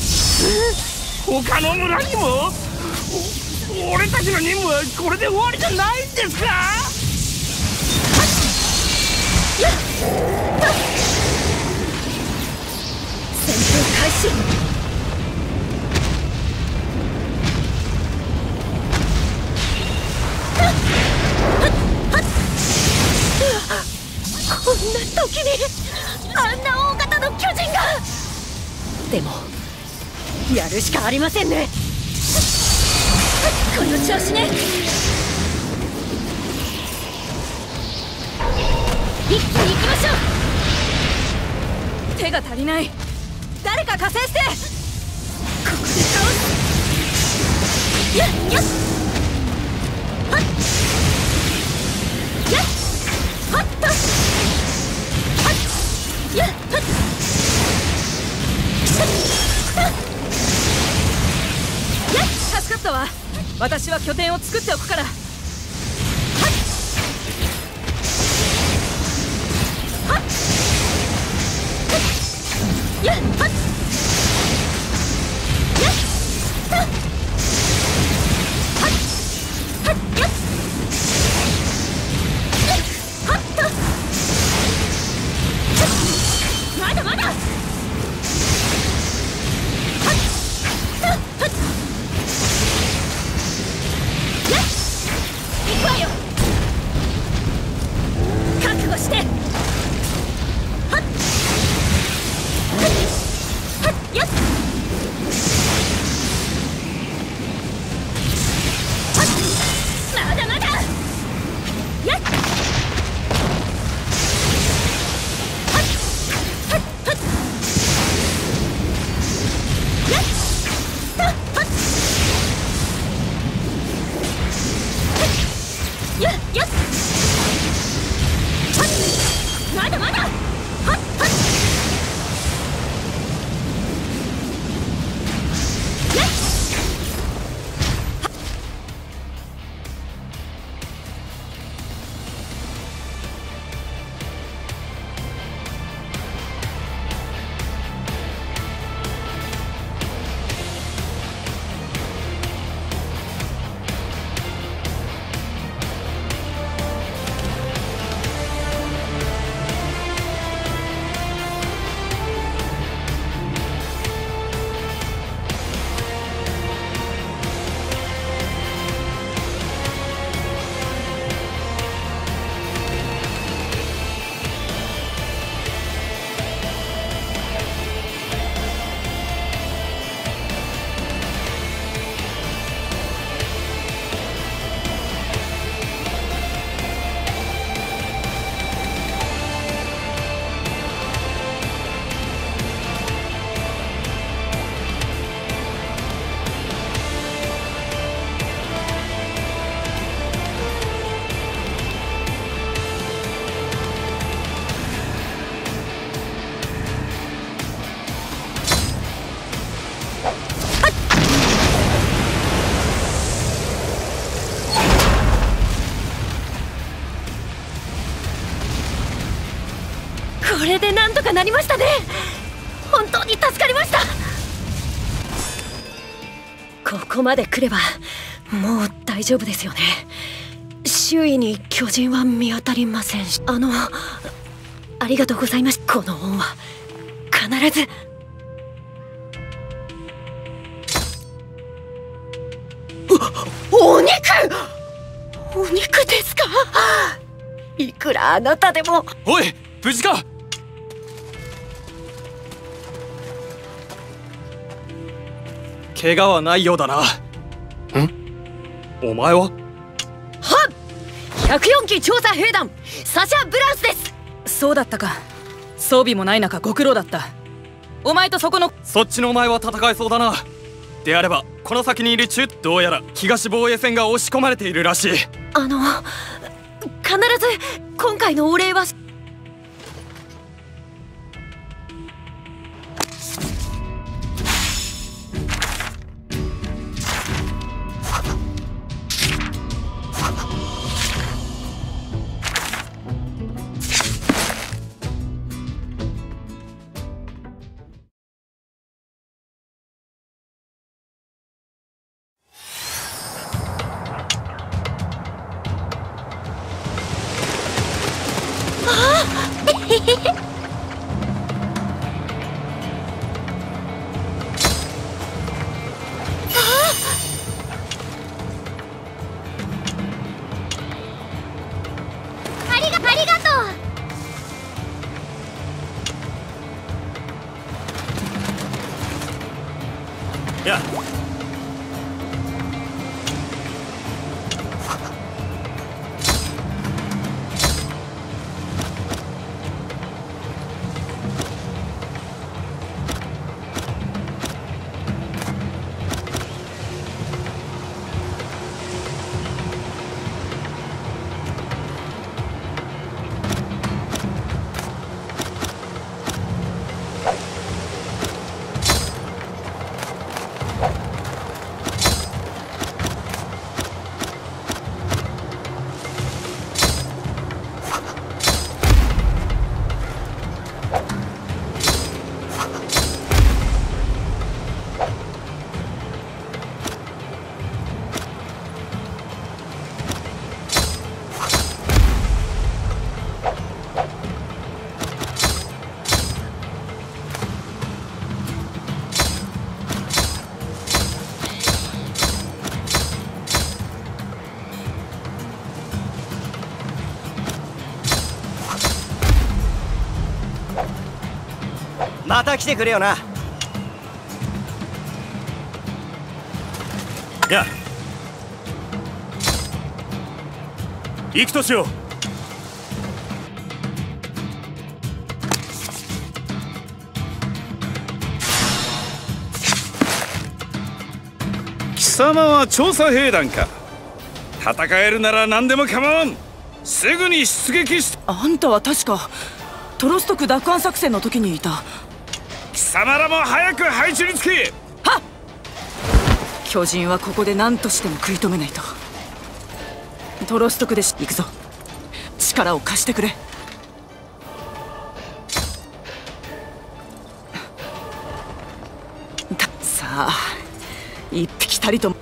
他の村にも。俺たちの任務はこれで終わりじゃないんですか。 戦闘開始。こんな時にあんな大型の巨人が。でもやるしかありませんね。この調子ね。一気に行きましょう。手が足りない。誰か加勢して。ここで倒す。よっよっはっよっはっとはっよっはっ助かったわ。私は拠点を作っておくからやっはっやっはっはっやっはっとまだまだはっはっやっ行くわよ。覚悟してはっはっはっやっはっまだまだやっはっはっはっやっはっはっやっやっはっまだまだはっはっやっこれでなんとかなりましたね。本当に助かりました。ここまで来ればもう大丈夫ですよね。周囲に巨人は見当たりませんし、ありがとうございます。この恩は必ず。お肉ですか。いくらあなたでも。 おい、無事か。怪我はないようだな。お前は？はっ、 104機調査兵団サシャ・ブランスです。 そうだったか。装備もない中ご苦労だった。お前とそこのそっちのお前は戦えそうだな。であればこの先にいるどうやら東防衛線が押し込まれているらしい。 必ず今回のお礼は。 ありがとう。 やた来てくれよな。 や行くとしよう。 貴様は調査兵団か。戦えるなら何でも構わん。すぐに出撃し。 あんたは確かトロストク奪還作戦の時にいた。 貴様らも早く配置につけ。 はっ。巨人はここで何としても食い止めないと。トロストクで行くぞ。力を貸してくれ。さあ一匹たりとも。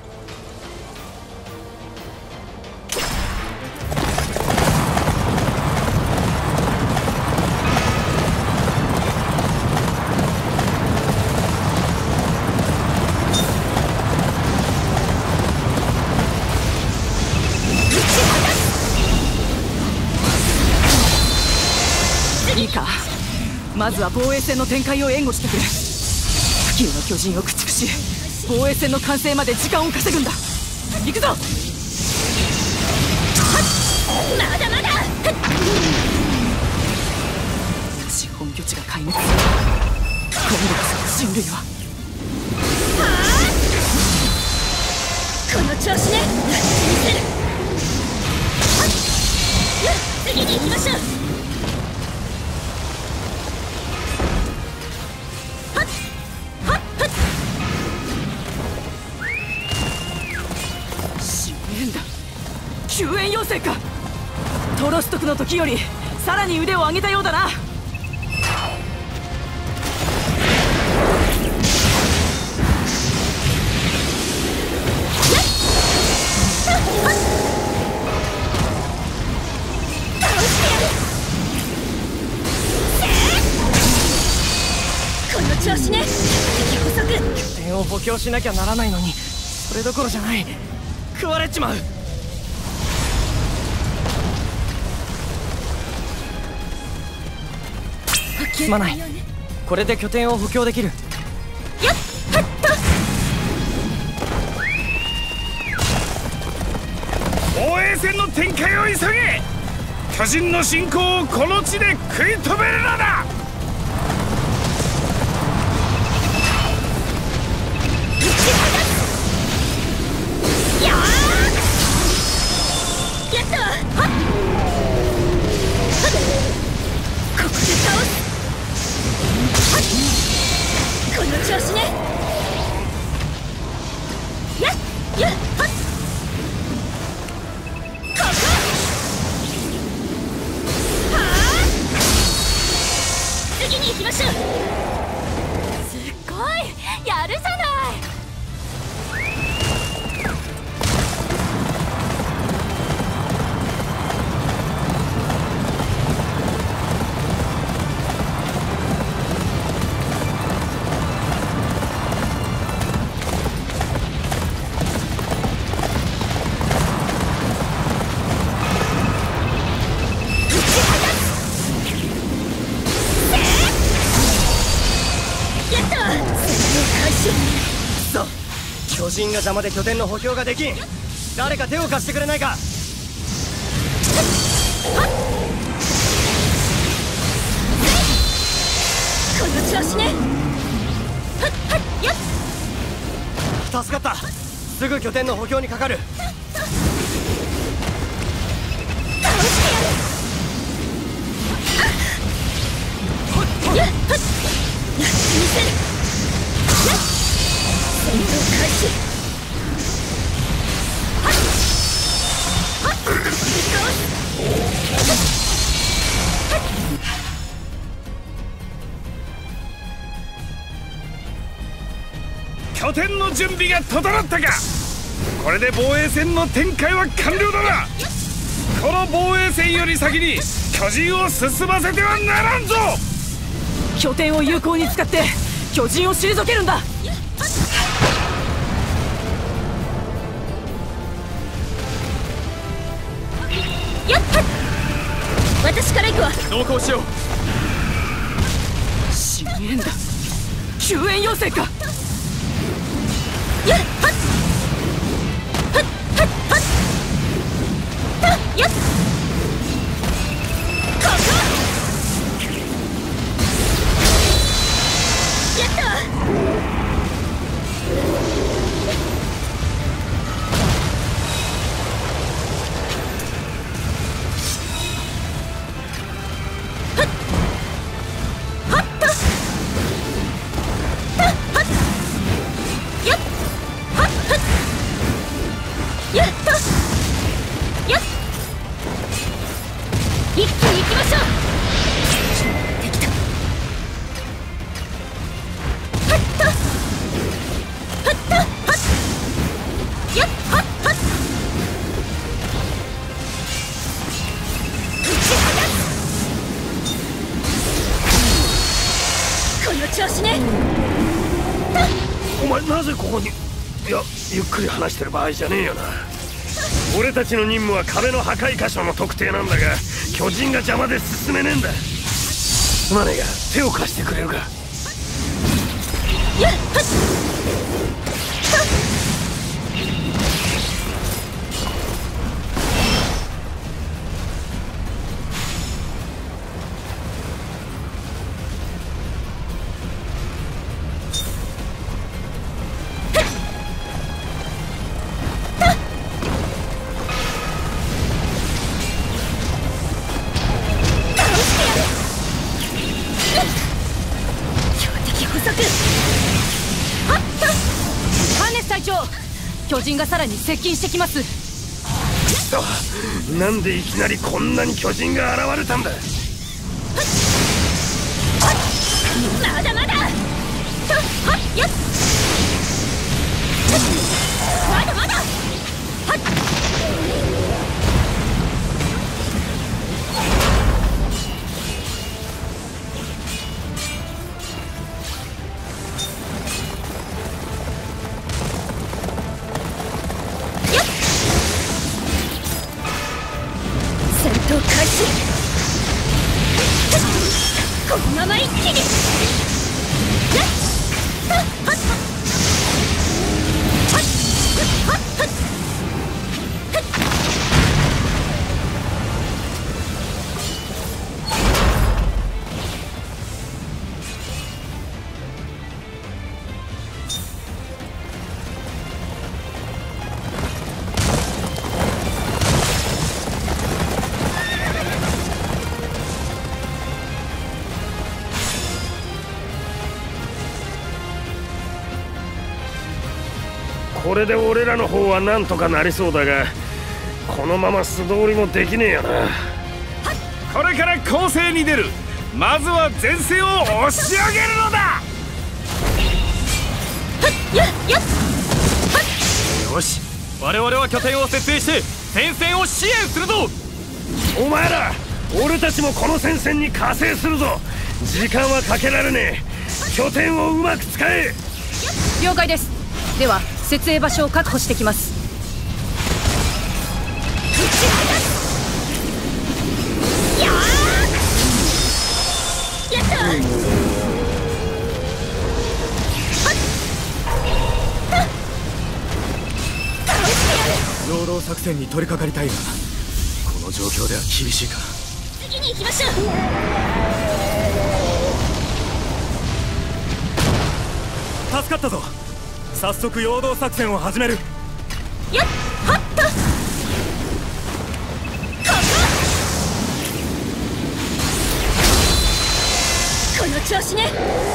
いいか、まずは防衛戦の展開を援護してくれ。付近の巨人を駆逐し防衛戦の完成まで時間を稼ぐんだ。行くぞ。 まだまだ。 資本拠地が壊滅。今度こそ人類は。 この調子ね。見せる。次に行きましょう。 救援要請か。トロストクの時よりさらに腕を上げたようだな。 この調子ね。敵捕捉。 拠点を補強しなきゃならないのにそれどころじゃない。食われちまう。すまない。これで拠点を補強できる。 やっはっと。 防衛戦の展開を急げ。巨人の侵攻をこの地で食い止めるのだ。 やったわ。はっ。ここで倒す。この調子ね。やっやっはっ。ここはあ。次に行きましょう。すっごいやるじゃない。 巨人が邪魔で拠点の補強ができん。誰か手を貸してくれないか。 この調子ね。はっはっよっ。 助かった。すぐ拠点の補強にかかる。 倒してやる。やっはっやってみせる。やっ戦闘開始。はっはっ倒す。 拠点の準備が整ったか。これで防衛戦の展開は完了だな。この防衛戦より先に巨人を進ませてはならんぞ。 拠点を有効に使って巨人を退けるんだ。 やった。私から行くわ。 同行しよう。 深淵だ。 救援要請か。 やっはっはっはっはっやっここやった一気に行きましょう。できた。はっとはっとはっやっはっはっ打ち放つこの調子ね。 お前なぜここに。いや、ゆっくり話してる場合じゃねえよな。俺たちの任務は壁の破壊箇所の特定なんだが、巨人が邪魔で進めねえんだ。すまねえが手を貸してくれるか。 やっはっ巨人がさらに接近してきます。 なんでいきなりこんなに巨人が現れたんだ。 まだまだとはっやっまだまだはっ開始。このまま一気にやっはっはっはっはっはっはっこれで俺らの方はなんとかなりそうだが、このまま素通りもできねえよな。これから攻勢に出る。まずは前線を押し上げるのだ。 よし、我々は拠点を設定して戦線を支援するぞ。 お前ら、俺たちもこの戦線に加勢するぞ。時間はかけられねえ。拠点をうまく使え。 了解です。では設営場所を確保してきます。 やった陽動作戦に取り掛かりたいが、この状況では厳しいか。 次に行きましょう。 助かったぞ。早速陽動作戦を始める。 やっはっとこの調子ね。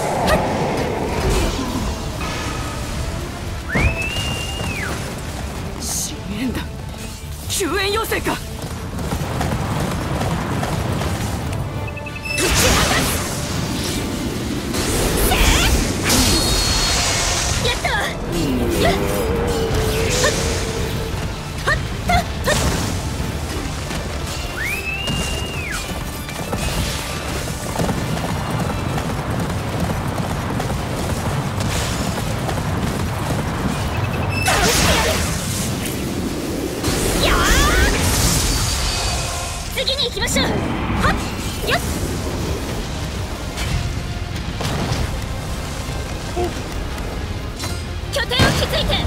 支援団救援要請か。 次に行きましょう。はっよっ気づいて。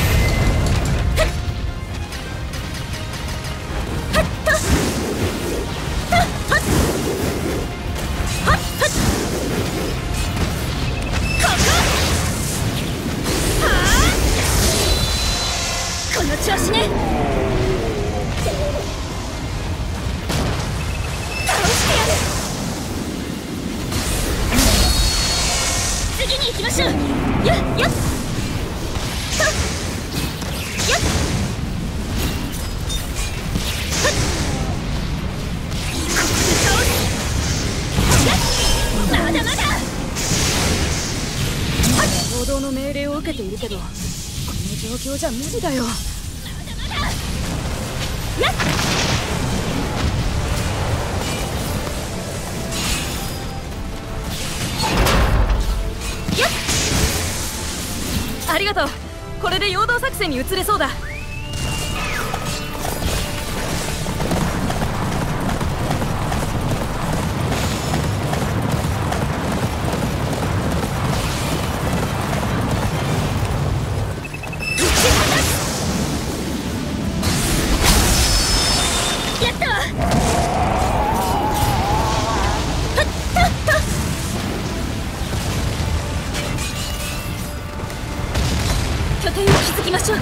この調子ね。倒してやる。次に行きましょう。やっやっとやっまだまだ。 報道の命令を受けているけど、この状況じゃ無理だよ。 まだまだ。やっありがとう。これで陽動作戦に移れそうだ。 やったわ。 拠点を築きましょう。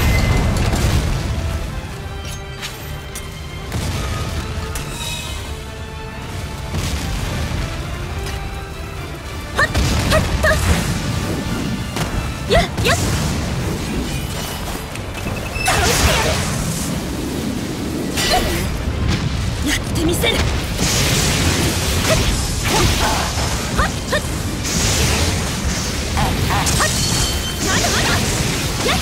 やっやっ倒してやる。やってみせる。まだまだ。やっ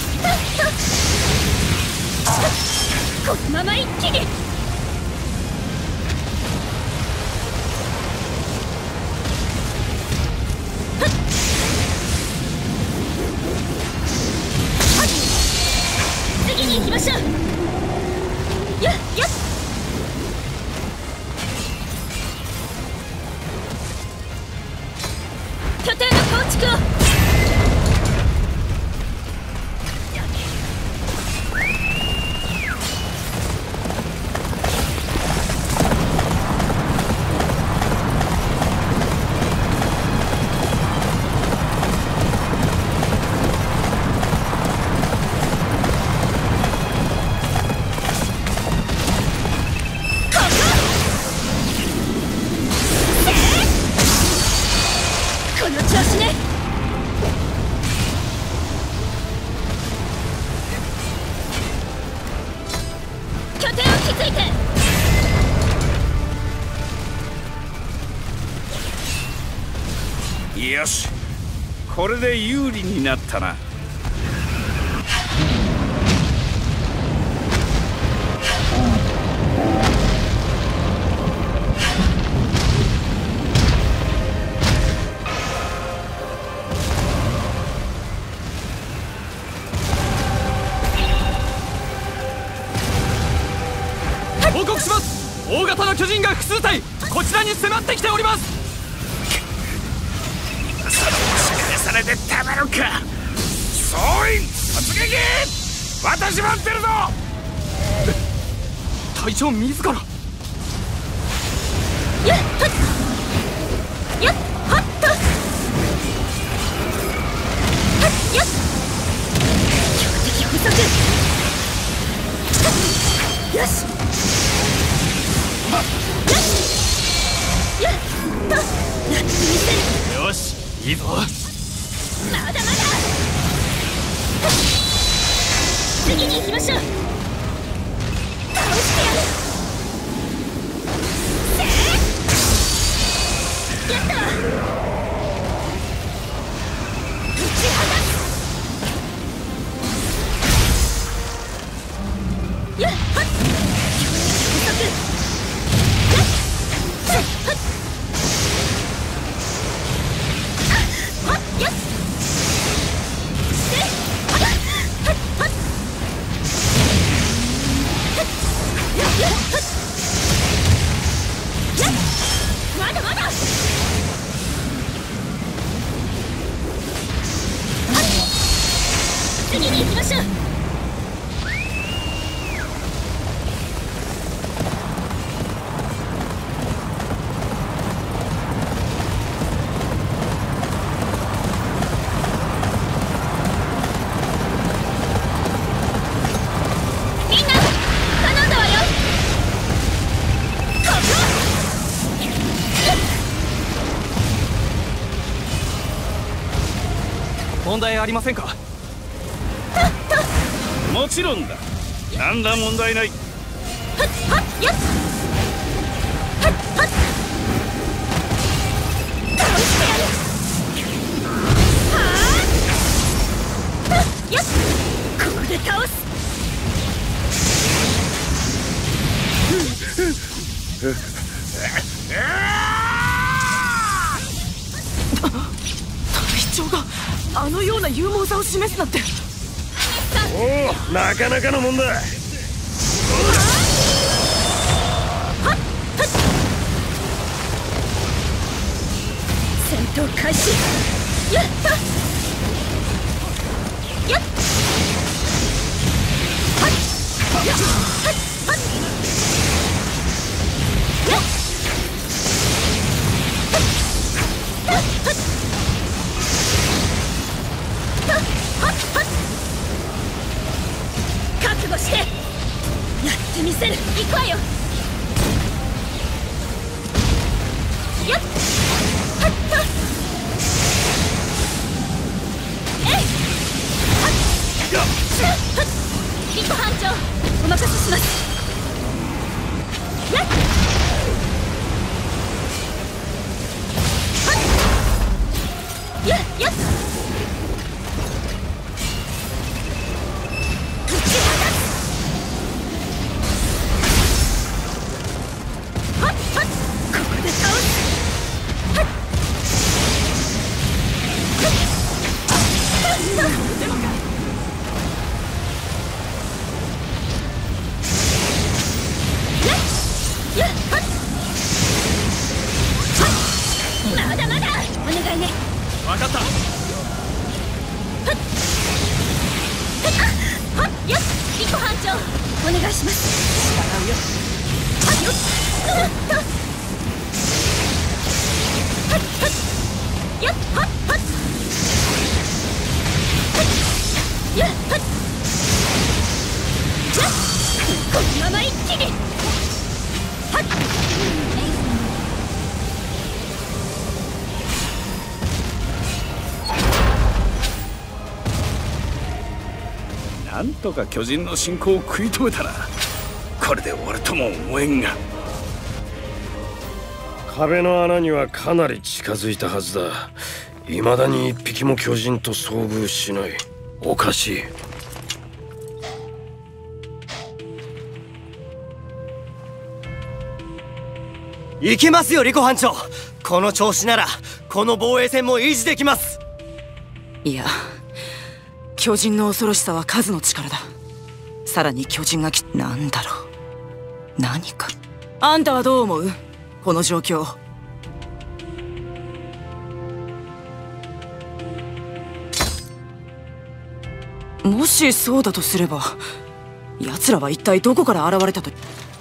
このまま一気に。次に行きましょう。やっやっ拠点の構築を。この調子ね。拠点を築いて。 よし、これで有利になったな。 報告します。大型の巨人が複数体こちらに迫ってきております。 今さら押し返されてたまるか。総員突撃。私待ってるぞ。 隊長自ら。 やっはっやっはっとはっやっ強敵捕捉。よしやっとやってみせる。 よし、いいぞ。 まだまだ。次に行きましょう。倒してやる。やったわ。打ち放つ。やっはっ捕捉。やっはっはっやっではっはっはっ次に行きましょう。 問題ありませんか？もちろんだ。なんだ問題ない。 ここで倒す。 隊長があのような勇猛さを示すなんて。 おお、なかなかのもんだ。 戦闘開始。やったやっはっやっはっはっやっはっはっ覚悟してやってみせる。行くわよ。やっはっはっえいはっやっはっリコ班長お任せします。やっはっやっやっまだまだお願いね。 分かった。 やっリコ班長お願いします。従うよ。やっはっはっやっはっこのまま一気にはっなんとか巨人の進行を食い止めたらこれで終わるとも思えんが。 壁の穴にはかなり近づいたはずだ。未だに一匹も巨人と遭遇しない。おかしい。 行きますよリコ班長。この調子ならこの防衛線も維持できます。 いや、巨人の恐ろしさは数の力だ。さらに巨人がなんだろう、何か。あんたはどう思う？この状況。もしそうだとすれば、奴らは一体どこから現れたと。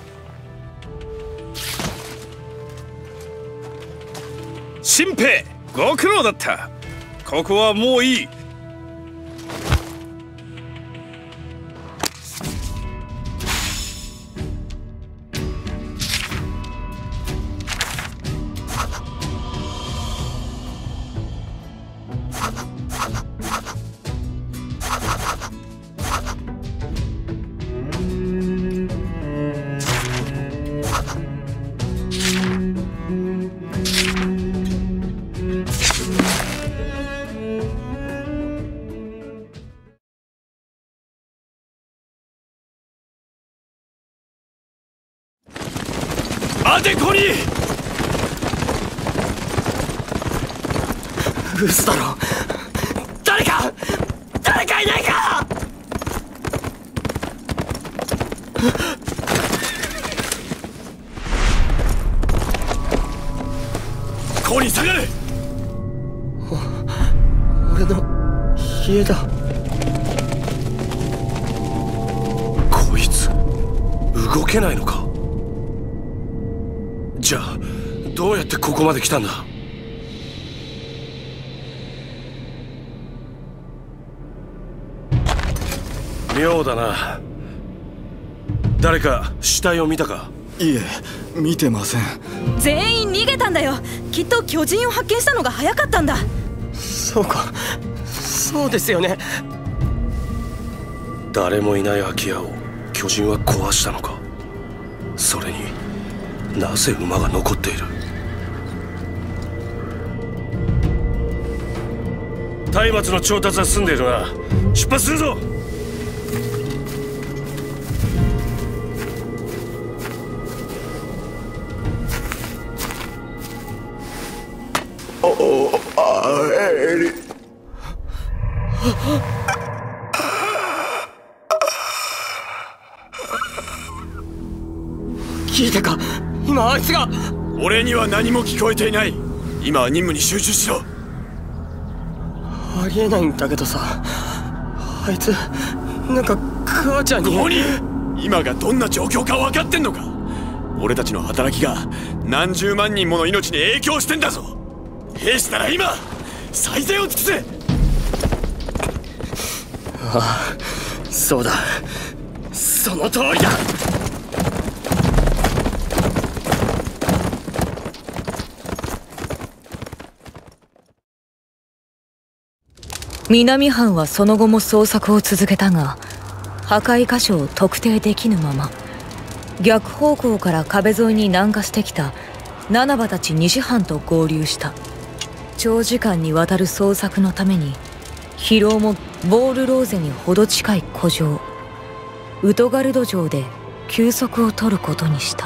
新兵ご苦労だった。ここはもういい。 アデコニー！ 嘘だろ。 誰かいないか！コニー下がれ！ 俺の家だ。 いつ動けないのか。じゃあどうやってここまで来たんだ。妙だな。誰か死体を見たか。 いえ、見てません。 全員逃げたんだよ。きっと巨人を発見したのが早かったんだ。 そうか、そうですよね。 誰もいない空き家を巨人は壊したのか。それになぜ馬が残っている。松明の調達は済んでいるな。出発するぞ。 聞いたか。今あいつが。 俺には何も聞こえていない。今は任務に集中しろ。 ありえないんだけどさ、あいつなんか母ちゃんに。 コニー、今がどんな状況か分かってんのか。俺たちの働きが何十万人もの命に影響してんだぞ。兵士なら今最善を尽くせ。 ああ、そうだ、その通りだ。 南藩はその後も捜索を続けたが、破壊箇所を特定できぬまま、逆方向から壁沿いに南下してきた七葉たち西藩と合流した。長時間にわたる捜索のために、疲労もボールローゼにほど近い古城ウトガルド城で休息を取ることにした。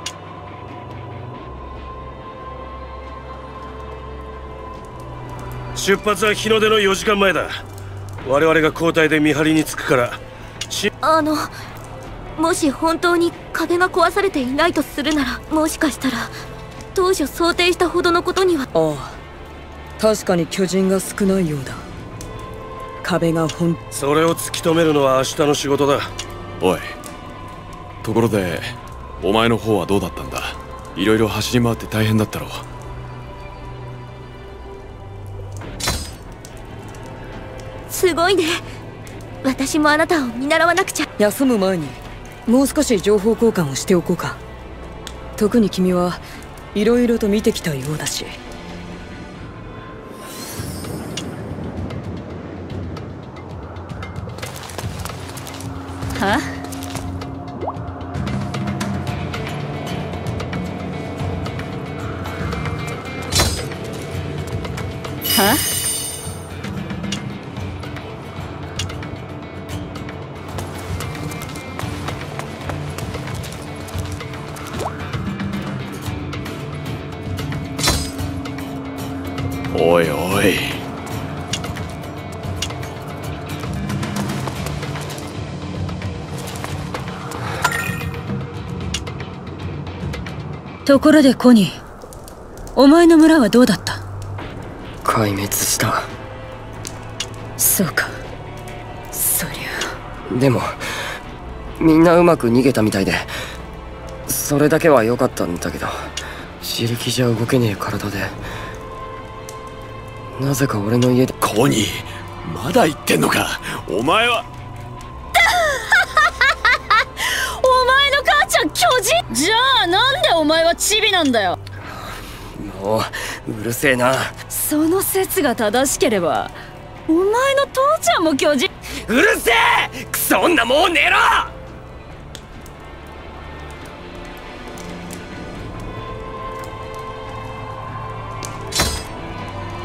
出発は日の出の4時間前だ。我々が交代で見張りにつくから。 もし本当に壁が壊されていないとするなら、もしかしたら当初想定したほどのことには。 ああ、確かに巨人が少ないようだ。壁がそれを突き止めるのは明日の仕事だ。 おい、ところでお前の方はどうだったんだ。いろいろ走り回って大変だったろう。 すごいね。私もあなたを見習わなくちゃ。 休む前にもう少し情報交換をしておこうか。特に君はいろいろと見てきたようだし。 は？は？ おいおい、 ところでコニー、お前の村はどうだった？ 壊滅した。 そうか、そりゃ。 でもみんなうまく逃げたみたいで、それだけは良かったんだけど、自力じゃ動けねえ体で、なぜか俺の家で。 コニー、まだ言ってんのか。お前はお前の母ちゃん巨人じゃあなんでお前はチビなんだよ。 もううるせえな。 その説が正しければお前の父ちゃんも巨人。 うるせえ、クソ女、もう寝ろ。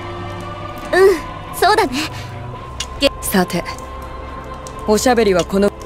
そうだね。 さて、おしゃべりはこの